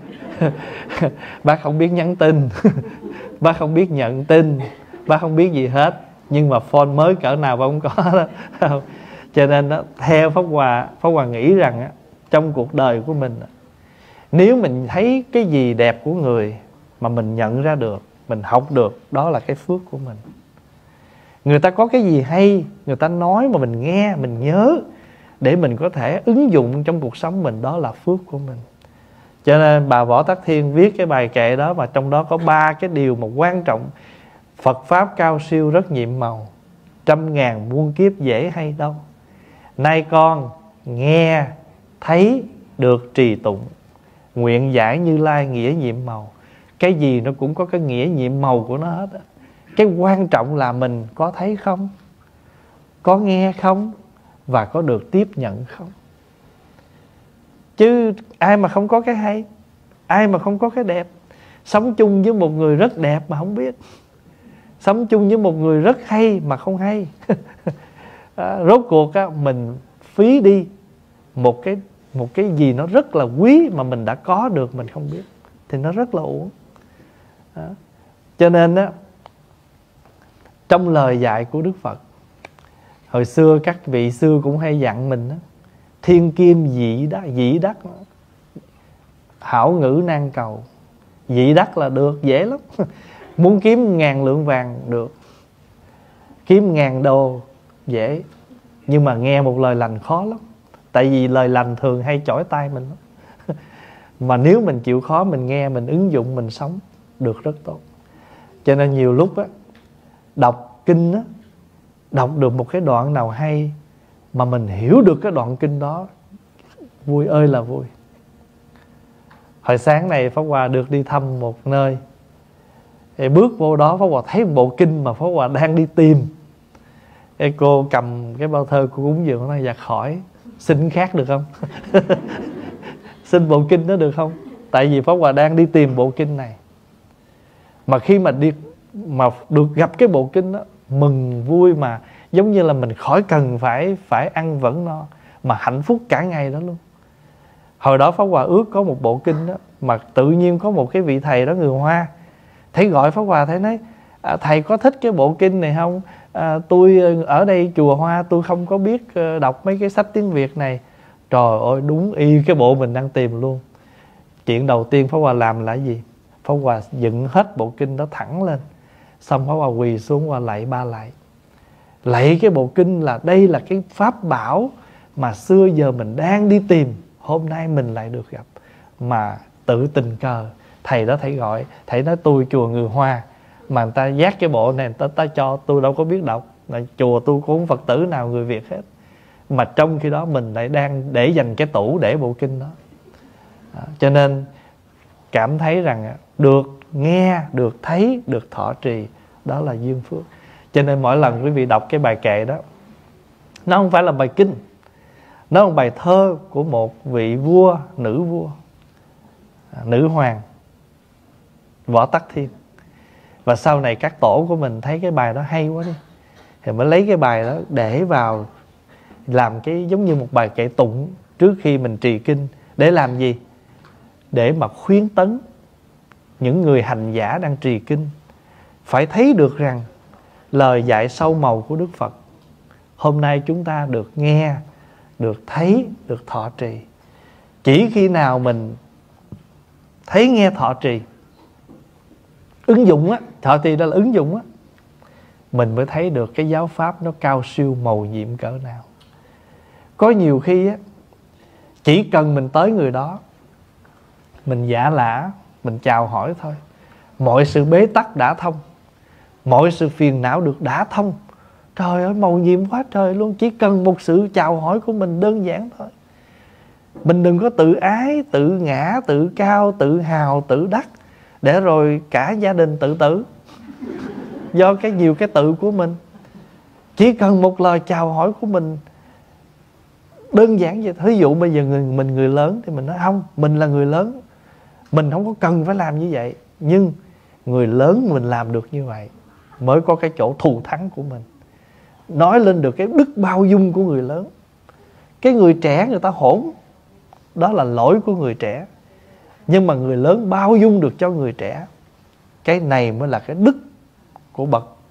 Speaker 1: Bác không biết nhắn tin. Bác không biết nhận tin. Bác không biết gì hết. Nhưng mà phone mới cỡ nào bác không có đó. Cho nên đó, theo Pháp Hòa nghĩ rằng trong cuộc đời của mình, nếu mình thấy cái gì đẹp của người mà mình nhận ra được, mình học được, đó là cái phước của mình. Người ta có cái gì hay, người ta nói mà mình nghe, mình nhớ để mình có thể ứng dụng trong cuộc sống mình, đó là phước của mình. Cho nên bà Võ Tắc Thiên viết cái bài kệ đó, mà trong đó có 3 cái điều mà quan trọng. Phật pháp cao siêu rất nhiệm màu, trăm ngàn muôn kiếp dễ hay đâu. Nay con nghe thấy được trì tụng, nguyện giải Như Lai nghĩa nhiệm màu. Cái gì nó cũng có cái nghĩa nhiệm màu của nó hết á. Cái quan trọng là mình có thấy không, có nghe không, và có được tiếp nhận không. Chứ ai mà không có cái hay, ai mà không có cái đẹp. Sống chung với một người rất đẹp mà không biết, sống chung với một người rất hay mà không hay. Rốt cuộc mình phí đi một cái gì nó rất là quý mà mình đã có được mình không biết, thì nó rất là uổng. Cho nên trong lời dạy của Đức Phật, hồi xưa các vị xưa cũng hay dặn mình đó: thiên kim dĩ đắc, hảo ngữ nan cầu. Dĩ đắc là được, dễ lắm. Muốn kiếm 1000 lượng vàng được, kiếm 1000 đô dễ. Nhưng mà nghe một lời lành khó lắm. Tại vì lời lành thường hay chổi tay mình lắm. Mà nếu mình chịu khó, mình nghe, mình ứng dụng, mình sống được rất tốt. Cho nên nhiều lúc đọc kinh đọc được một cái đoạn nào hay mà mình hiểu được cái đoạn kinh đó vui ơi là vui. Hồi sáng này Pháp Hòa được đi thăm một nơi, thì bước vô đó Pháp Hòa thấy một bộ kinh mà Pháp Hòa đang đi tìm. Cái cô cầm cái bao thơ của cúng dường, nó nói: dạ khỏi, xin khác được không? Xin bộ kinh đó được không? Tại vì Pháp Hòa đang đi tìm bộ kinh này. Mà khi mà được gặp cái bộ kinh đó, mừng vui mà giống như là mình khỏi cần phải ăn vẫn no, mà hạnh phúc cả ngày đó luôn. Hồi đó Pháp Hòa ước có một bộ kinh đó, mà tự nhiên có một cái vị thầy đó người Hoa thấy gọi Pháp Hòa, thấy nói: thầy có thích cái bộ kinh này không? Tôi ở đây chùa Hoa tôi không có biết đọc mấy cái sách tiếng Việt này. Trời ơi, đúng y cái bộ mình đang tìm luôn. Chuyện đầu tiên Pháp Hòa làm là gì? Pháp Hòa dựng hết bộ kinh đó thẳng lên, xong Pháp Hòa quỳ xuống và lạy 3 lạy. Lạy cái bộ kinh là đây là cái pháp bảo mà xưa giờ mình đang đi tìm, hôm nay mình lại được gặp. Mà tự tình cờ thầy đó thầy gọi, thầy nói: tôi chùa người Hoa mà người ta dắt cái bộ này người ta cho tôi đâu có biết đọc, là chùa tôi cũng không Phật tử nào người Việt hết, mà trong khi đó mình lại đang để dành cái tủ để bộ kinh đó. Cho nên cảm thấy rằng được nghe, được thấy, được thọ trì, đó là duyên phước. Cho nên mỗi lần quý vị đọc cái bài kệ đó, nó không phải là bài kinh, nó là một bài thơ của một vị vua, nữ hoàng Võ Tắc Thiên. Và sau này các tổ của mình thấy cái bài đó hay quá đi, thì mới lấy cái bài đó để vào làm cái giống như một bài kệ tụng trước khi mình trì kinh. Để làm gì? Để mà khuyến tấn những người hành giả đang trì kinh phải thấy được rằng lời dạy sâu màu của Đức Phật hôm nay chúng ta được nghe, được thấy, được thọ trì. Chỉ khi nào mình thấy, nghe, thọ trì, ứng dụng á, thọ trì đó là ứng dụng á, mình mới thấy được cái giáo pháp nó cao siêu mầu nhiệm cỡ nào. Có nhiều khi á, chỉ cần mình tới người đó, mình giả lả, mình chào hỏi thôi, mọi sự bế tắc đã thông, mọi sự phiền não được đã thông. Trời ơi, mầu nhiệm quá trời luôn. Chỉ cần một sự chào hỏi của mình đơn giản thôi. Mình đừng có tự ái, tự ngã, tự cao, tự hào, tự đắc, để rồi cả gia đình tự tử do nhiều cái tự của mình. Chỉ cần một lời chào hỏi của mình đơn giản vậy. Ví dụ bây giờ mình người lớn thì mình nói: không, mình là người lớn, mình không có cần phải làm như vậy. Nhưng người lớn mình làm được như vậy mới có cái chỗ thù thắng của mình. Nói lên được cái đức bao dung của người lớn. Cái người trẻ người ta hỗn, đó là lỗi của người trẻ. Nhưng mà người lớn bao dung được cho người trẻ, cái này mới là cái đức của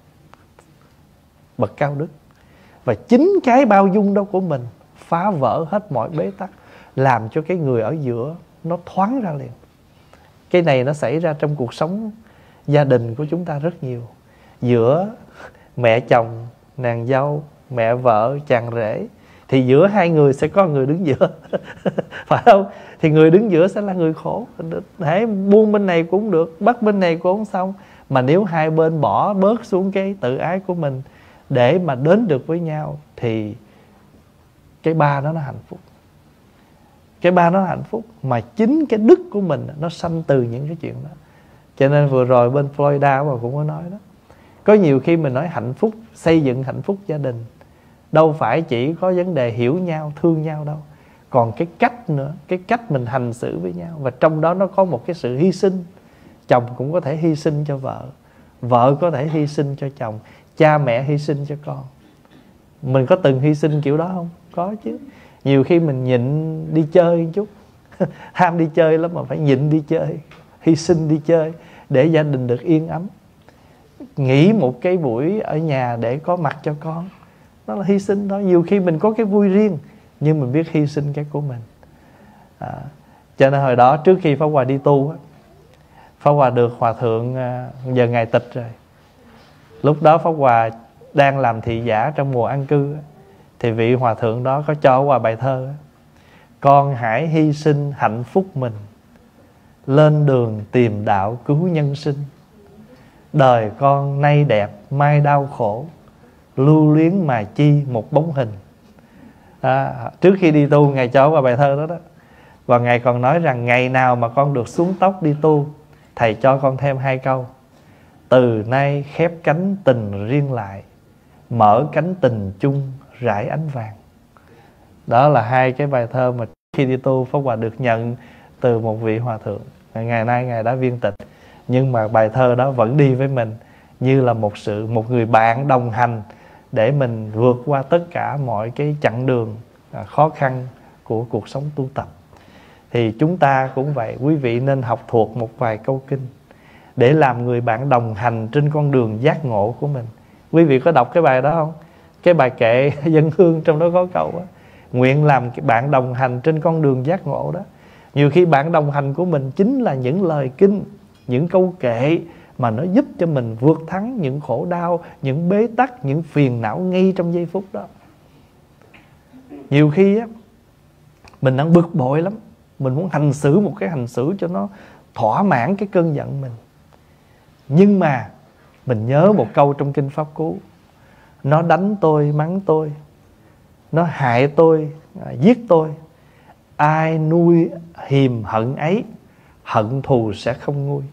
Speaker 1: bậc cao đức. Và chính cái bao dung đó của mình phá vỡ hết mọi bế tắc, làm cho cái người ở giữa nó thoáng ra liền. Cái này nó xảy ra trong cuộc sống gia đình của chúng ta rất nhiều. Giữa mẹ chồng, nàng dâu, mẹ vợ, chàng rể, thì giữa hai người sẽ có người đứng giữa phải không? Thì người đứng giữa sẽ là người khổ. Hễ buông bên này cũng được, bắt bên này cũng không xong. Mà nếu hai bên bỏ bớt xuống cái tự ái của mình để mà đến được với nhau, thì cái ba đó nó hạnh phúc. Cái ba nó hạnh phúc mà chính cái đức của mình nó sanh từ những cái chuyện đó. Cho nên vừa rồi bên Florida mà cũng có nói đó, có nhiều khi mình nói hạnh phúc, xây dựng hạnh phúc gia đình đâu phải chỉ có vấn đề hiểu nhau, thương nhau đâu, còn cái cách nữa, cái cách mình hành xử với nhau. Và trong đó nó có một cái sự hy sinh. Chồng cũng có thể hy sinh cho vợ, vợ có thể hy sinh cho chồng, cha mẹ hy sinh cho con. Mình có từng hy sinh kiểu đó không? Có chứ. Nhiều khi mình nhịn đi chơi một chút ham đi chơi lắm mà phải nhịn đi chơi, hy sinh đi chơi để gia đình được yên ấm. Nghỉ một cái buổi ở nhà để có mặt cho con, đó là hy sinh đó. Nhiều khi mình có cái vui riêng nhưng mình biết hy sinh cái của mình. Cho nên hồi đó trước khi Pháp Hòa đi tu, Pháp Hòa được Hòa Thượng, giờ Ngài tịch rồi. Lúc đó Pháp Hòa đang làm thị giả trong mùa an cư, thì vị Hòa Thượng đó có cho Hòa bài thơ: con hãy hy sinh hạnh phúc mình, lên đường tìm đạo cứu nhân sinh. Đời con nay đẹp mai đau khổ, lưu luyến mà chi một bóng hình. Trước khi đi tu Ngài cho qua bài thơ đó đó. Và Ngài còn nói rằng ngày nào mà con được xuống tóc đi tu, Thầy cho con thêm 2 câu: từ nay khép cánh tình riêng lại, mở cánh tình chung rải ánh vàng. Đó là 2 cái bài thơ mà khi đi tu Pháp Hòa được nhận từ một vị hòa thượng. Ngày nay Ngài đã viên tịch, nhưng mà bài thơ đó vẫn đi với mình như là một người bạn đồng hành để mình vượt qua tất cả mọi cái chặng đường khó khăn của cuộc sống tu tập. Thì chúng ta cũng vậy, quý vị nên học thuộc một vài câu kinh để làm người bạn đồng hành trên con đường giác ngộ của mình. Quý vị có đọc cái bài đó không? Cái bài kệ dân hương trong đó có câu đó: nguyện làm bạn đồng hành trên con đường giác ngộ đó. Nhiều khi bạn đồng hành của mình chính là những lời kinh, những câu kệ mà nó giúp cho mình vượt thắng những khổ đau, những bế tắc, những phiền não ngay trong giây phút đó. Nhiều khi á, mình đang bực bội lắm, mình muốn hành xử một cái hành xử cho nó thỏa mãn cái cơn giận mình. Nhưng mà mình nhớ một câu trong Kinh Pháp Cú: nó đánh tôi, mắng tôi, nó hại tôi, giết tôi, ai nuôi hiềm hận ấy, hận thù sẽ không nguôi.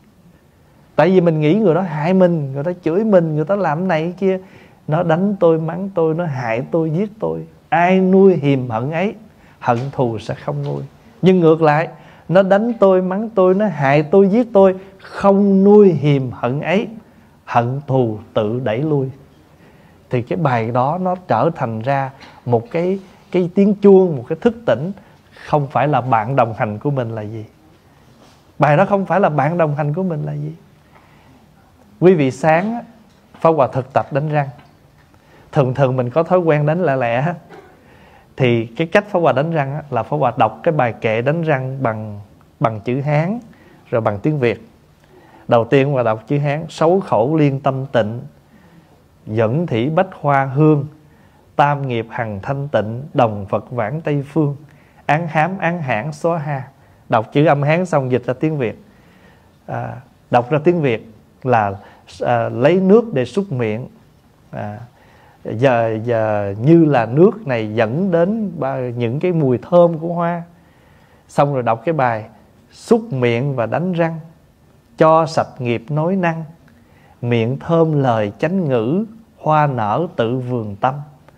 Speaker 1: Tại vì mình nghĩ người đó hại mình, người ta chửi mình, người ta làm này cái kia. Nó đánh tôi, mắng tôi, nó hại tôi, giết tôi, ai nuôi hiềm hận ấy, hận thù sẽ không nguôi. Nhưng ngược lại, nó đánh tôi, mắng tôi, nó hại tôi, giết tôi, không nuôi hiềm hận ấy, hận thù tự đẩy lui. Thì cái bài đó nó trở thành ra một cái tiếng chuông, một cái thức tỉnh. Không phải là bạn đồng hành của mình là gì. Bài đó không phải là bạn đồng hành của mình là gì. Quý vị sáng á, Pháp Hòa thực tập đánh răng. Thường mình có thói quen đánh lẹ lẹ. Thì cái cách Pháp Hòa đánh răng á, là Pháp Hòa đọc cái bài kệ đánh răng bằng chữ Hán rồi bằng tiếng Việt. Đầu tiên Pháp Hòa đọc chữ Hán: sáu khẩu liên tâm tịnh, dẫn thỉ bách hoa hương, tam nghiệp hằng thanh tịnh, đồng Phật vãng Tây phương, án hám án hãn xóa ha. Đọc chữ âm Hán xong dịch ra tiếng Việt. Đọc ra tiếng Việt là lấy nước để súc miệng, giờ như là nước này dẫn đến những cái mùi thơm của hoa. Xong rồi đọc cái bài: xúc miệng và đánh răng, cho sạch nghiệp nói năng, miệng thơm lời chánh ngữ, hoa nở tự vườn tâm.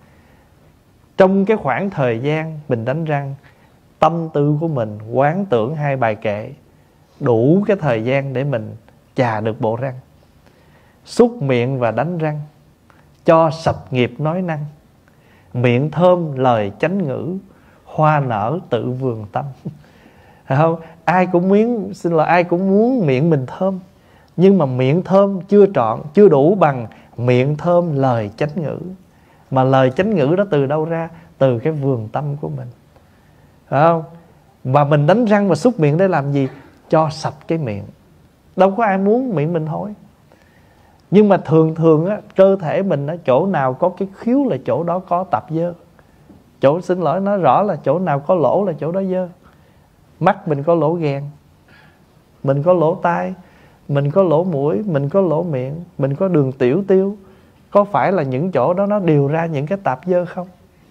Speaker 1: Trong cái khoảng thời gian mình đánh răng, tâm tư của mình quán tưởng 2 bài kệ, đủ cái thời gian để mình chà được bộ răng. Xúc miệng và đánh răng, cho sạch nghiệp nói năng, miệng thơm lời chánh ngữ, hoa nở tự vườn tâm. Phải không? Ai cũng muốn miệng mình thơm, nhưng mà miệng thơm chưa trọn, chưa đủ bằng miệng thơm lời chánh ngữ. Mà lời chánh ngữ đó từ đâu ra? Từ cái vườn tâm của mình. Phải không? Và mình đánh răng và xúc miệng để làm gì? Cho sạch cái miệng. Đâu có ai muốn miệng mình hôi. Nhưng mà thường á, cơ thể mình á, chỗ nào có cái khiếu là chỗ đó có tạp dơ. Xin lỗi nói rõ là chỗ nào có lỗ là chỗ đó dơ. Mắt mình có lỗ ghèn, mình có lỗ tai, mình có lỗ mũi, mình có lỗ miệng, mình có đường tiểu tiêu. Có phải là những chỗ đó nó điều ra những cái tạp dơ không?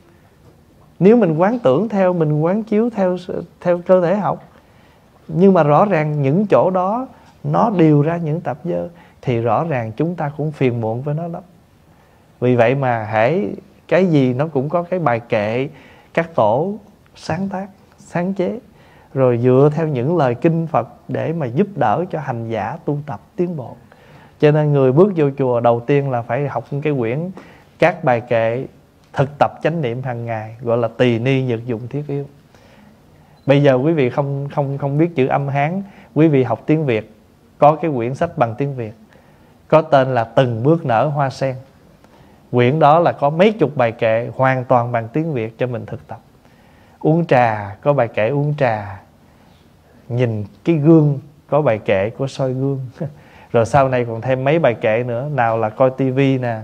Speaker 1: Nếu mình quán tưởng theo, mình quán chiếu theo cơ thể học, nhưng mà rõ ràng những chỗ đó nó điều ra những tạp dơ, thì rõ ràng chúng ta cũng phiền muộn với nó lắm. Vì vậy mà hãy cái gì nó cũng có cái bài kệ các tổ sáng tác, sáng chế, rồi dựa theo những lời kinh Phật để mà giúp đỡ cho hành giả tu tập tiến bộ. Cho nên người bước vô chùa đầu tiên là phải học cái quyển các bài kệ thực tập chánh niệm hàng ngày, gọi là Tỳ Ni Nhật Dụng Thiết Yếu. Bây giờ quý vị không biết chữ âm Hán, quý vị học tiếng Việt, có cái quyển sách bằng tiếng Việt có tên là Từng Bước Nở Hoa Sen. Quyển đó là có mấy chục bài kệ hoàn toàn bằng tiếng Việt cho mình thực tập. Uống trà có bài kệ uống trà, nhìn cái gương có bài kệ của soi gương. Rồi sau này còn thêm mấy bài kệ nữa. Nào là coi tivi nè,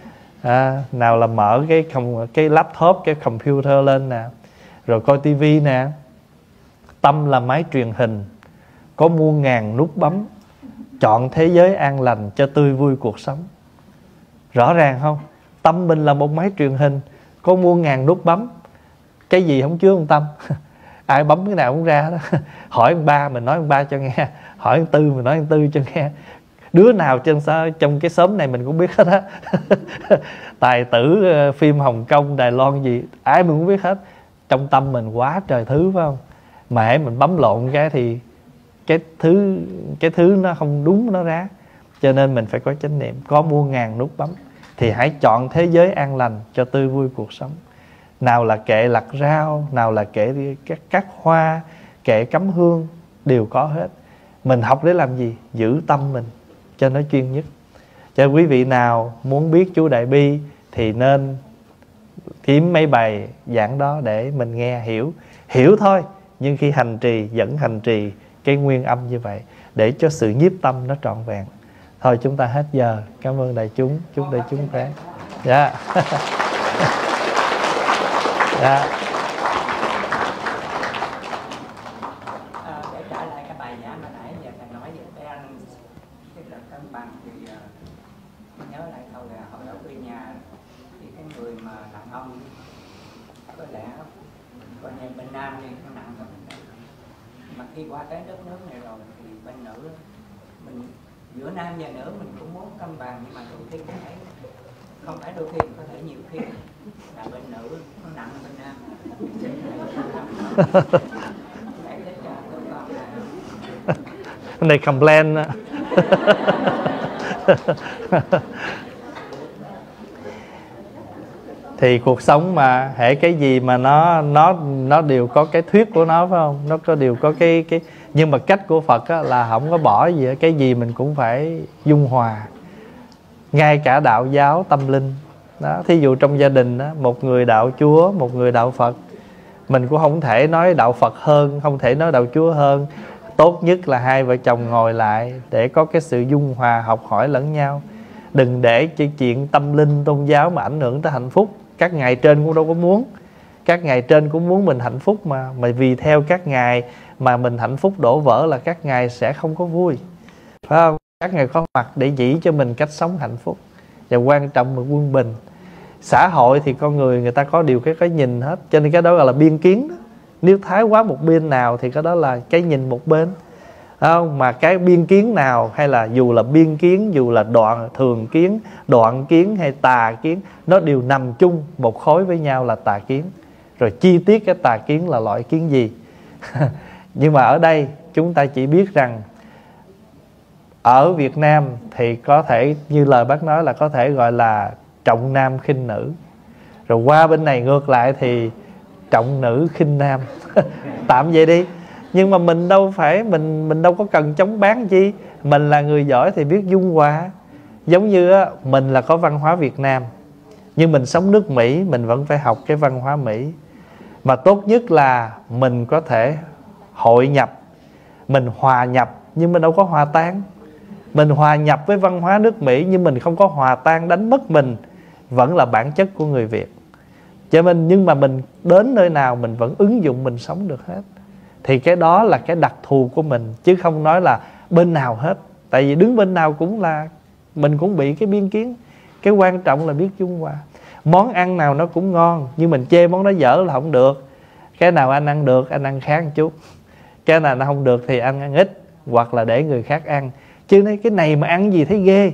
Speaker 1: nào là mở cái laptop, cái computer lên nè, rồi coi tivi nè. Tâm là máy truyền hình, có muôn ngàn nút bấm, chọn thế giới an lành cho tươi vui cuộc sống. Rõ ràng không? Tâm mình là một máy truyền hình, có muôn ngàn nút bấm, cái gì không chứa ông Tâm. Ai bấm cái nào cũng ra đó. Hỏi ông ba mình nói ông ba cho nghe, hỏi ông Tư mình nói ông Tư cho nghe. Đứa nào trong cái xóm này mình cũng biết hết á. Tài tử phim Hồng Kông, Đài Loan gì ai mình cũng biết hết. Trong tâm mình quá trời thứ, phải không? Mà hễ mình bấm lộn cái thì cái thứ nó không đúng, nó ra. Cho nên mình phải có chánh niệm. Có muôn ngàn nút bấm thì hãy chọn thế giới an lành cho tươi vui cuộc sống. Nào là kệ lặt rau, nào là kệ cắt hoa, kệ cắm hương, đều có hết. Mình học để làm gì? Giữ tâm mình cho nó chuyên nhất. Cho quý vị nào muốn biết chú Đại Bi thì nên kiếm mấy bài giảng đó để mình nghe hiểu thôi. Nhưng khi hành trì, vẫn hành trì cái nguyên âm như vậy để cho sự nhiếp tâm nó trọn vẹn. Thôi chúng ta hết giờ. Cảm ơn đại chúng. Chúc đại chúng khỏe. Dạ. Dạ.
Speaker 2: Để trả lại cái bài giảng mà nãy giờ thầy nói về cái anh tức là cân bằng thì mình nhớ lại câu là hồi ở quê nhà thì cái người mà đàn ông có lẽ coi như bên nam thì nó nặng hơn bên nữ, mà khi qua cái đất nước này rồi thì bên nữ mình giữa nam và nữ mình cũng muốn cân bằng, nhưng mà đôi khi cũng thấy không phải đôi khi, có thể nhiều khi là bên nữ nó nặng hơn bên nam.
Speaker 1: Cái này complain đó. Thì cuộc sống mà hễ cái gì mà nó đều có cái thuyết của nó, phải không? Nó có đều có cái nhưng mà cách của Phật á, là không có bỏ gì hết. Cái gì mình cũng phải dung hòa. Ngay cả đạo giáo tâm linh đó, thí dụ trong gia đình đó, một người đạo Chúa, một người đạo Phật, mình cũng không thể nói đạo Phật hơn, không thể nói đạo Chúa hơn. Tốt nhất là hai vợ chồng ngồi lại để có cái sự dung hòa, học hỏi lẫn nhau. Đừng để chuyện tâm linh tôn giáo mà ảnh hưởng tới hạnh phúc. Các ngài trên cũng đâu có muốn. Các ngài trên cũng muốn mình hạnh phúc mà vì theo các ngài mà mình hạnh phúc đổ vỡ là các ngài sẽ không có vui, phải không? Các ngài có mặt để chỉ cho mình cách sống hạnh phúc. Và quan trọng là quân bình. Xã hội thì con người ta có điều cái nhìn hết. Cho nên cái đó gọi là biên kiến đó. Nếu thái quá một bên nào thì cái đó là cái nhìn một bên, không? Mà cái biên kiến nào, hay là dù là biên kiến, dù là thường kiến, đoạn kiến hay tà kiến, nó đều nằm chung một khối với nhau là tà kiến. Rồi chi tiết cái tà kiến là loại kiến gì. Nhưng mà ở đây chúng ta chỉ biết rằng ở Việt Nam thì có thể như lời bác nói là có thể gọi là trọng nam khinh nữ. Rồi qua bên này ngược lại thì trọng nữ khinh nam. Tạm vậy đi. Nhưng mà mình đâu phải, mình đâu có cần chống bán chi. Mình là người giỏi thì biết dung hòa. Giống như á, mình là có văn hóa Việt Nam, nhưng mình sống nước Mỹ, mình vẫn phải học cái văn hóa Mỹ. Mà tốt nhất là mình có thể hội nhập, mình hòa nhập, nhưng mình đâu có hòa tan. Mình hòa nhập với văn hóa nước Mỹ, nhưng mình không có hòa tan đánh mất mình vẫn là bản chất của người Việt. Cho nên nhưng mà mình đến nơi nào mình vẫn ứng dụng, mình sống được hết. Thì cái đó là cái đặc thù của mình, chứ không nói là bên nào hết. Tại vì đứng bên nào cũng là mình cũng bị cái biên kiến. Cái quan trọng là biết dung hòa. Món ăn nào nó cũng ngon, nhưng mình chê món đó dở là không được. Cái nào anh ăn được, anh ăn khác một chút. Cái nào nó không được thì anh ăn ít, hoặc là để người khác ăn. Chứ cái này mà ăn gì thấy ghê.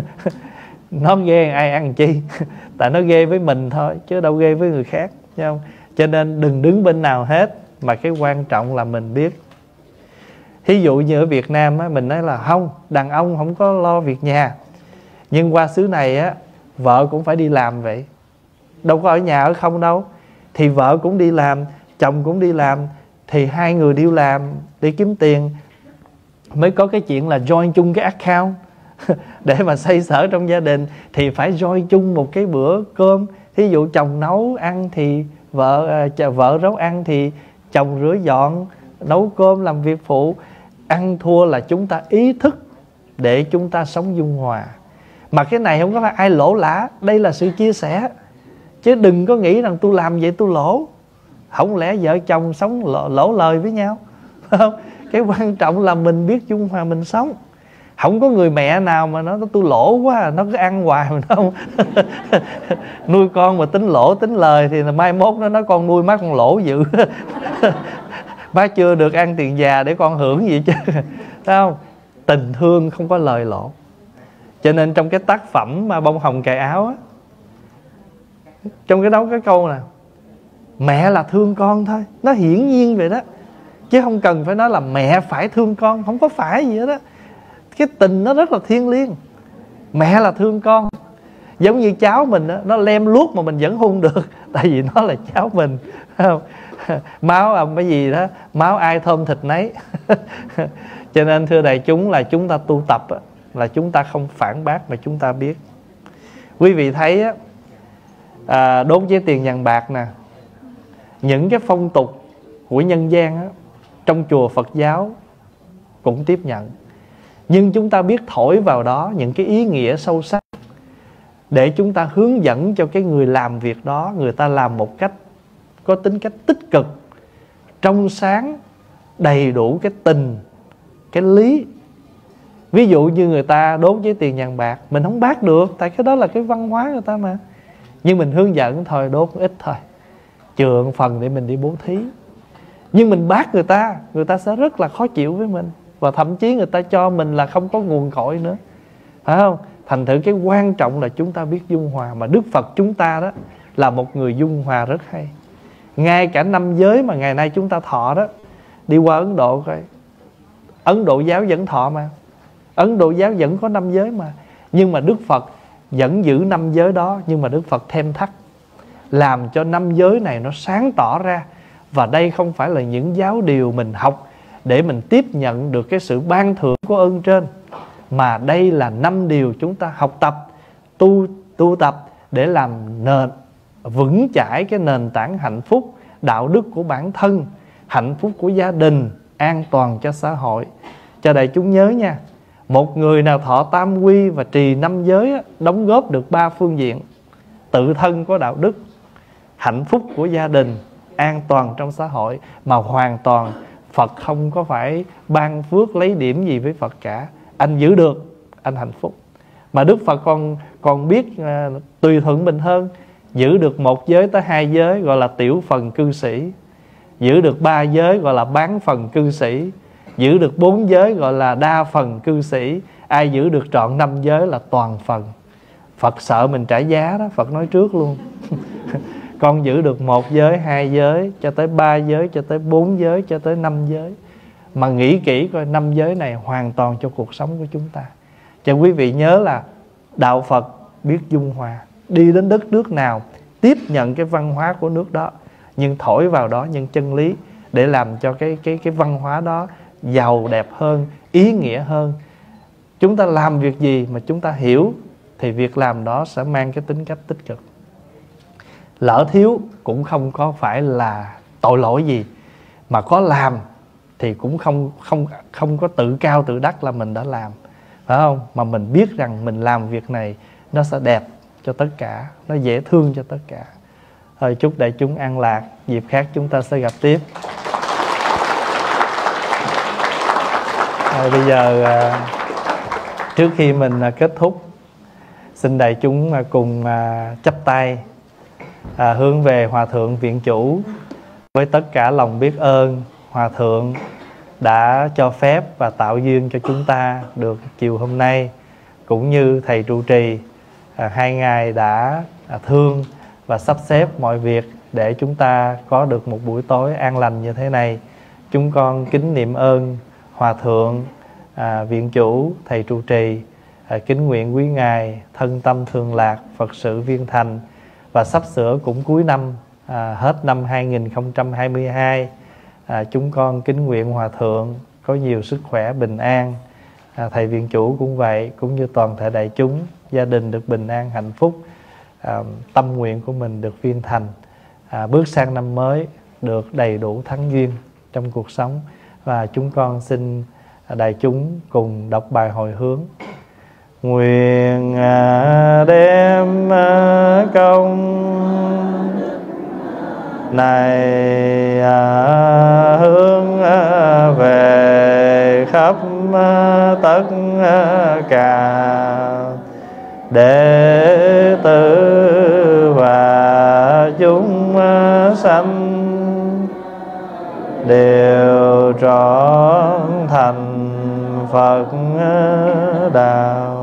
Speaker 1: Nó ghê ai ăn chi. Tại nó ghê với mình thôi, chứ đâu ghê với người khác, thấy không? Cho nên đừng đứng bên nào hết, mà cái quan trọng là mình biết. Thí dụ như ở Việt Nam á, mình nói là không, đàn ông không có lo việc nhà. Nhưng qua xứ này á, vợ cũng phải đi làm vậy. Đâu có ở nhà ở không đâu. Thì vợ cũng đi làm, chồng cũng đi làm. Thì hai người đi làm, đi kiếm tiền, mới có cái chuyện là join chung cái account. Để mà xoay sở trong gia đình thì phải join chung một cái bữa cơm. Thí dụ chồng nấu ăn thì vợ nấu ăn thì chồng rửa dọn, nấu cơm, làm việc phụ. Ăn thua là chúng ta ý thức để chúng ta sống dung hòa. Mà cái này không có phải ai lỗ lã, đây là sự chia sẻ. Chứ đừng có nghĩ rằng tôi làm vậy tôi lỗ. Không lẽ vợ chồng sống lỗ lời với nhau, không? Cái quan trọng là mình biết dung hòa mình sống. Không có người mẹ nào mà nó tôi lỗ quá, nó cứ ăn hoài mà nó không nuôi con mà tính lỗ tính lời thì là mai mốt nó nói con nuôi má con lỗ dữ. Má chưa được ăn tiền già để con hưởng gì chứ. Thấy không? Tình thương không có lời lỗ. Cho nên trong cái tác phẩm mà Bông Hồng Cài Áo á, trong cái đó cái câu nè, mẹ là thương con thôi, nó hiển nhiên vậy đó, chứ không cần phải nói là mẹ phải thương con. Không có phải gì hết đó. Cái tình nó rất là thiêng liêng. Mẹ là thương con. Giống như cháu mình đó, nó lem luốc mà mình vẫn hôn được, tại vì nó là cháu mình. Không? Máu cái gì đó, máu ai thơm thịt nấy. Cho nên thưa đại chúng, là chúng ta tu tập á, là chúng ta không phản bác mà chúng ta biết. Quý vị thấy á, đốt giấy tiền vàng bạc nè, những cái phong tục của nhân gian á, trong chùa Phật giáo cũng tiếp nhận. Nhưng chúng ta biết thổi vào đó những cái ý nghĩa sâu sắc, để chúng ta hướng dẫn cho cái người làm việc đó, người ta làm một cách có tính cách tích cực, trong sáng, đầy đủ cái tình, cái lý. Ví dụ như người ta đốt giấy tiền vàng bạc, mình không bác được, tại cái đó là cái văn hóa người ta mà. Nhưng mình hướng dẫn thôi, đốt ít thôi, chừa một phần để mình đi bố thí. Nhưng mình bác người ta sẽ rất là khó chịu với mình, và thậm chí người ta cho mình là không có nguồn cội nữa, phải không? Thành thử cái quan trọng là chúng ta biết dung hòa. Mà Đức Phật chúng ta đó là một người dung hòa rất hay. Ngay cả năm giới mà ngày nay chúng ta thọ đó, đi qua Ấn Độ coi, Ấn Độ giáo vẫn thọ mà, Ấn Độ giáo vẫn có năm giới mà. Nhưng mà Đức Phật vẫn giữ năm giới đó, nhưng mà Đức Phật thêm thắt, làm cho năm giới này nó sáng tỏ ra. Và đây không phải là những giáo điều mình học để mình tiếp nhận được cái sự ban thưởng của ơn trên, mà đây là 5 điều chúng ta học tập, tu tập để làm nền vững chãi cái nền tảng hạnh phúc, đạo đức của bản thân, hạnh phúc của gia đình, an toàn cho xã hội. Cho đại chúng nhớ nha, một người nào thọ tam quy và trì 5 giới á, đóng góp được 3 phương diện: tự thân có đạo đức, hạnh phúc của gia đình, an toàn trong xã hội. Mà hoàn toàn Phật không có phải ban phước lấy điểm gì với Phật cả. Anh giữ được, anh hạnh phúc. Mà Đức Phật còn biết tùy thuận mình hơn. Giữ được 1 giới tới 2 giới gọi là tiểu phần cư sĩ, giữ được 3 giới gọi là bán phần cư sĩ, giữ được 4 giới gọi là đa phần cư sĩ. Ai giữ được trọn 5 giới là toàn phần. Phật sợ mình trả giá đó, Phật nói trước luôn. Con giữ được 1 giới, 2 giới, cho tới 3 giới, cho tới 4 giới, cho tới 5 giới. Mà nghĩ kỹ coi 5 giới này hoàn toàn cho cuộc sống của chúng ta. Cho quý vị nhớ là đạo Phật biết dung hòa. Đi đến đất nước nào tiếp nhận cái văn hóa của nước đó, nhưng thổi vào đó những chân lý để làm cho cái văn hóa đó giàu đẹp hơn, ý nghĩa hơn. Chúng ta làm việc gì mà chúng ta hiểu thì việc làm đó sẽ mang cái tính cách tích cực. Lỡ thiếu cũng không có phải là tội lỗi gì, mà có làm thì cũng không có tự cao tự đắc là mình đã làm, phải không? Mà mình biết rằng mình làm việc này nó sẽ đẹp cho tất cả, nó dễ thương cho tất cả. Thôi chúc đại chúng an lạc, dịp khác chúng ta sẽ gặp tiếp. Bây giờ trước khi mình kết thúc, xin đại chúng cùng chắp tay hướng về Hòa Thượng Viện Chủ với tất cả lòng biết ơn. Hòa Thượng đã cho phép và tạo duyên cho chúng ta được chiều hôm nay, cũng như thầy trụ trì 2 ngày đã thương và sắp xếp mọi việc để chúng ta có được một buổi tối an lành như thế này. Chúng con kính niệm ơn Hòa Thượng Viện Chủ, thầy trụ trì, kính nguyện quý ngài thân tâm thường lạc, Phật sự viên thành. Và sắp sửa cũng cuối năm, hết năm 2022, chúng con kính nguyện Hòa Thượng có nhiều sức khỏe, bình an. Thầy Viện Chủ cũng vậy, cũng như toàn thể đại chúng, gia đình được bình an, hạnh phúc, tâm nguyện của mình được viên thành, bước sang năm mới được đầy đủ thắng duyên trong cuộc sống. Và chúng con xin đại chúng cùng đọc bài hồi hướng. Nguyện đem công này hướng về khắp tất cả đệ tử và chúng sanh đều trọn thành Phật đạo.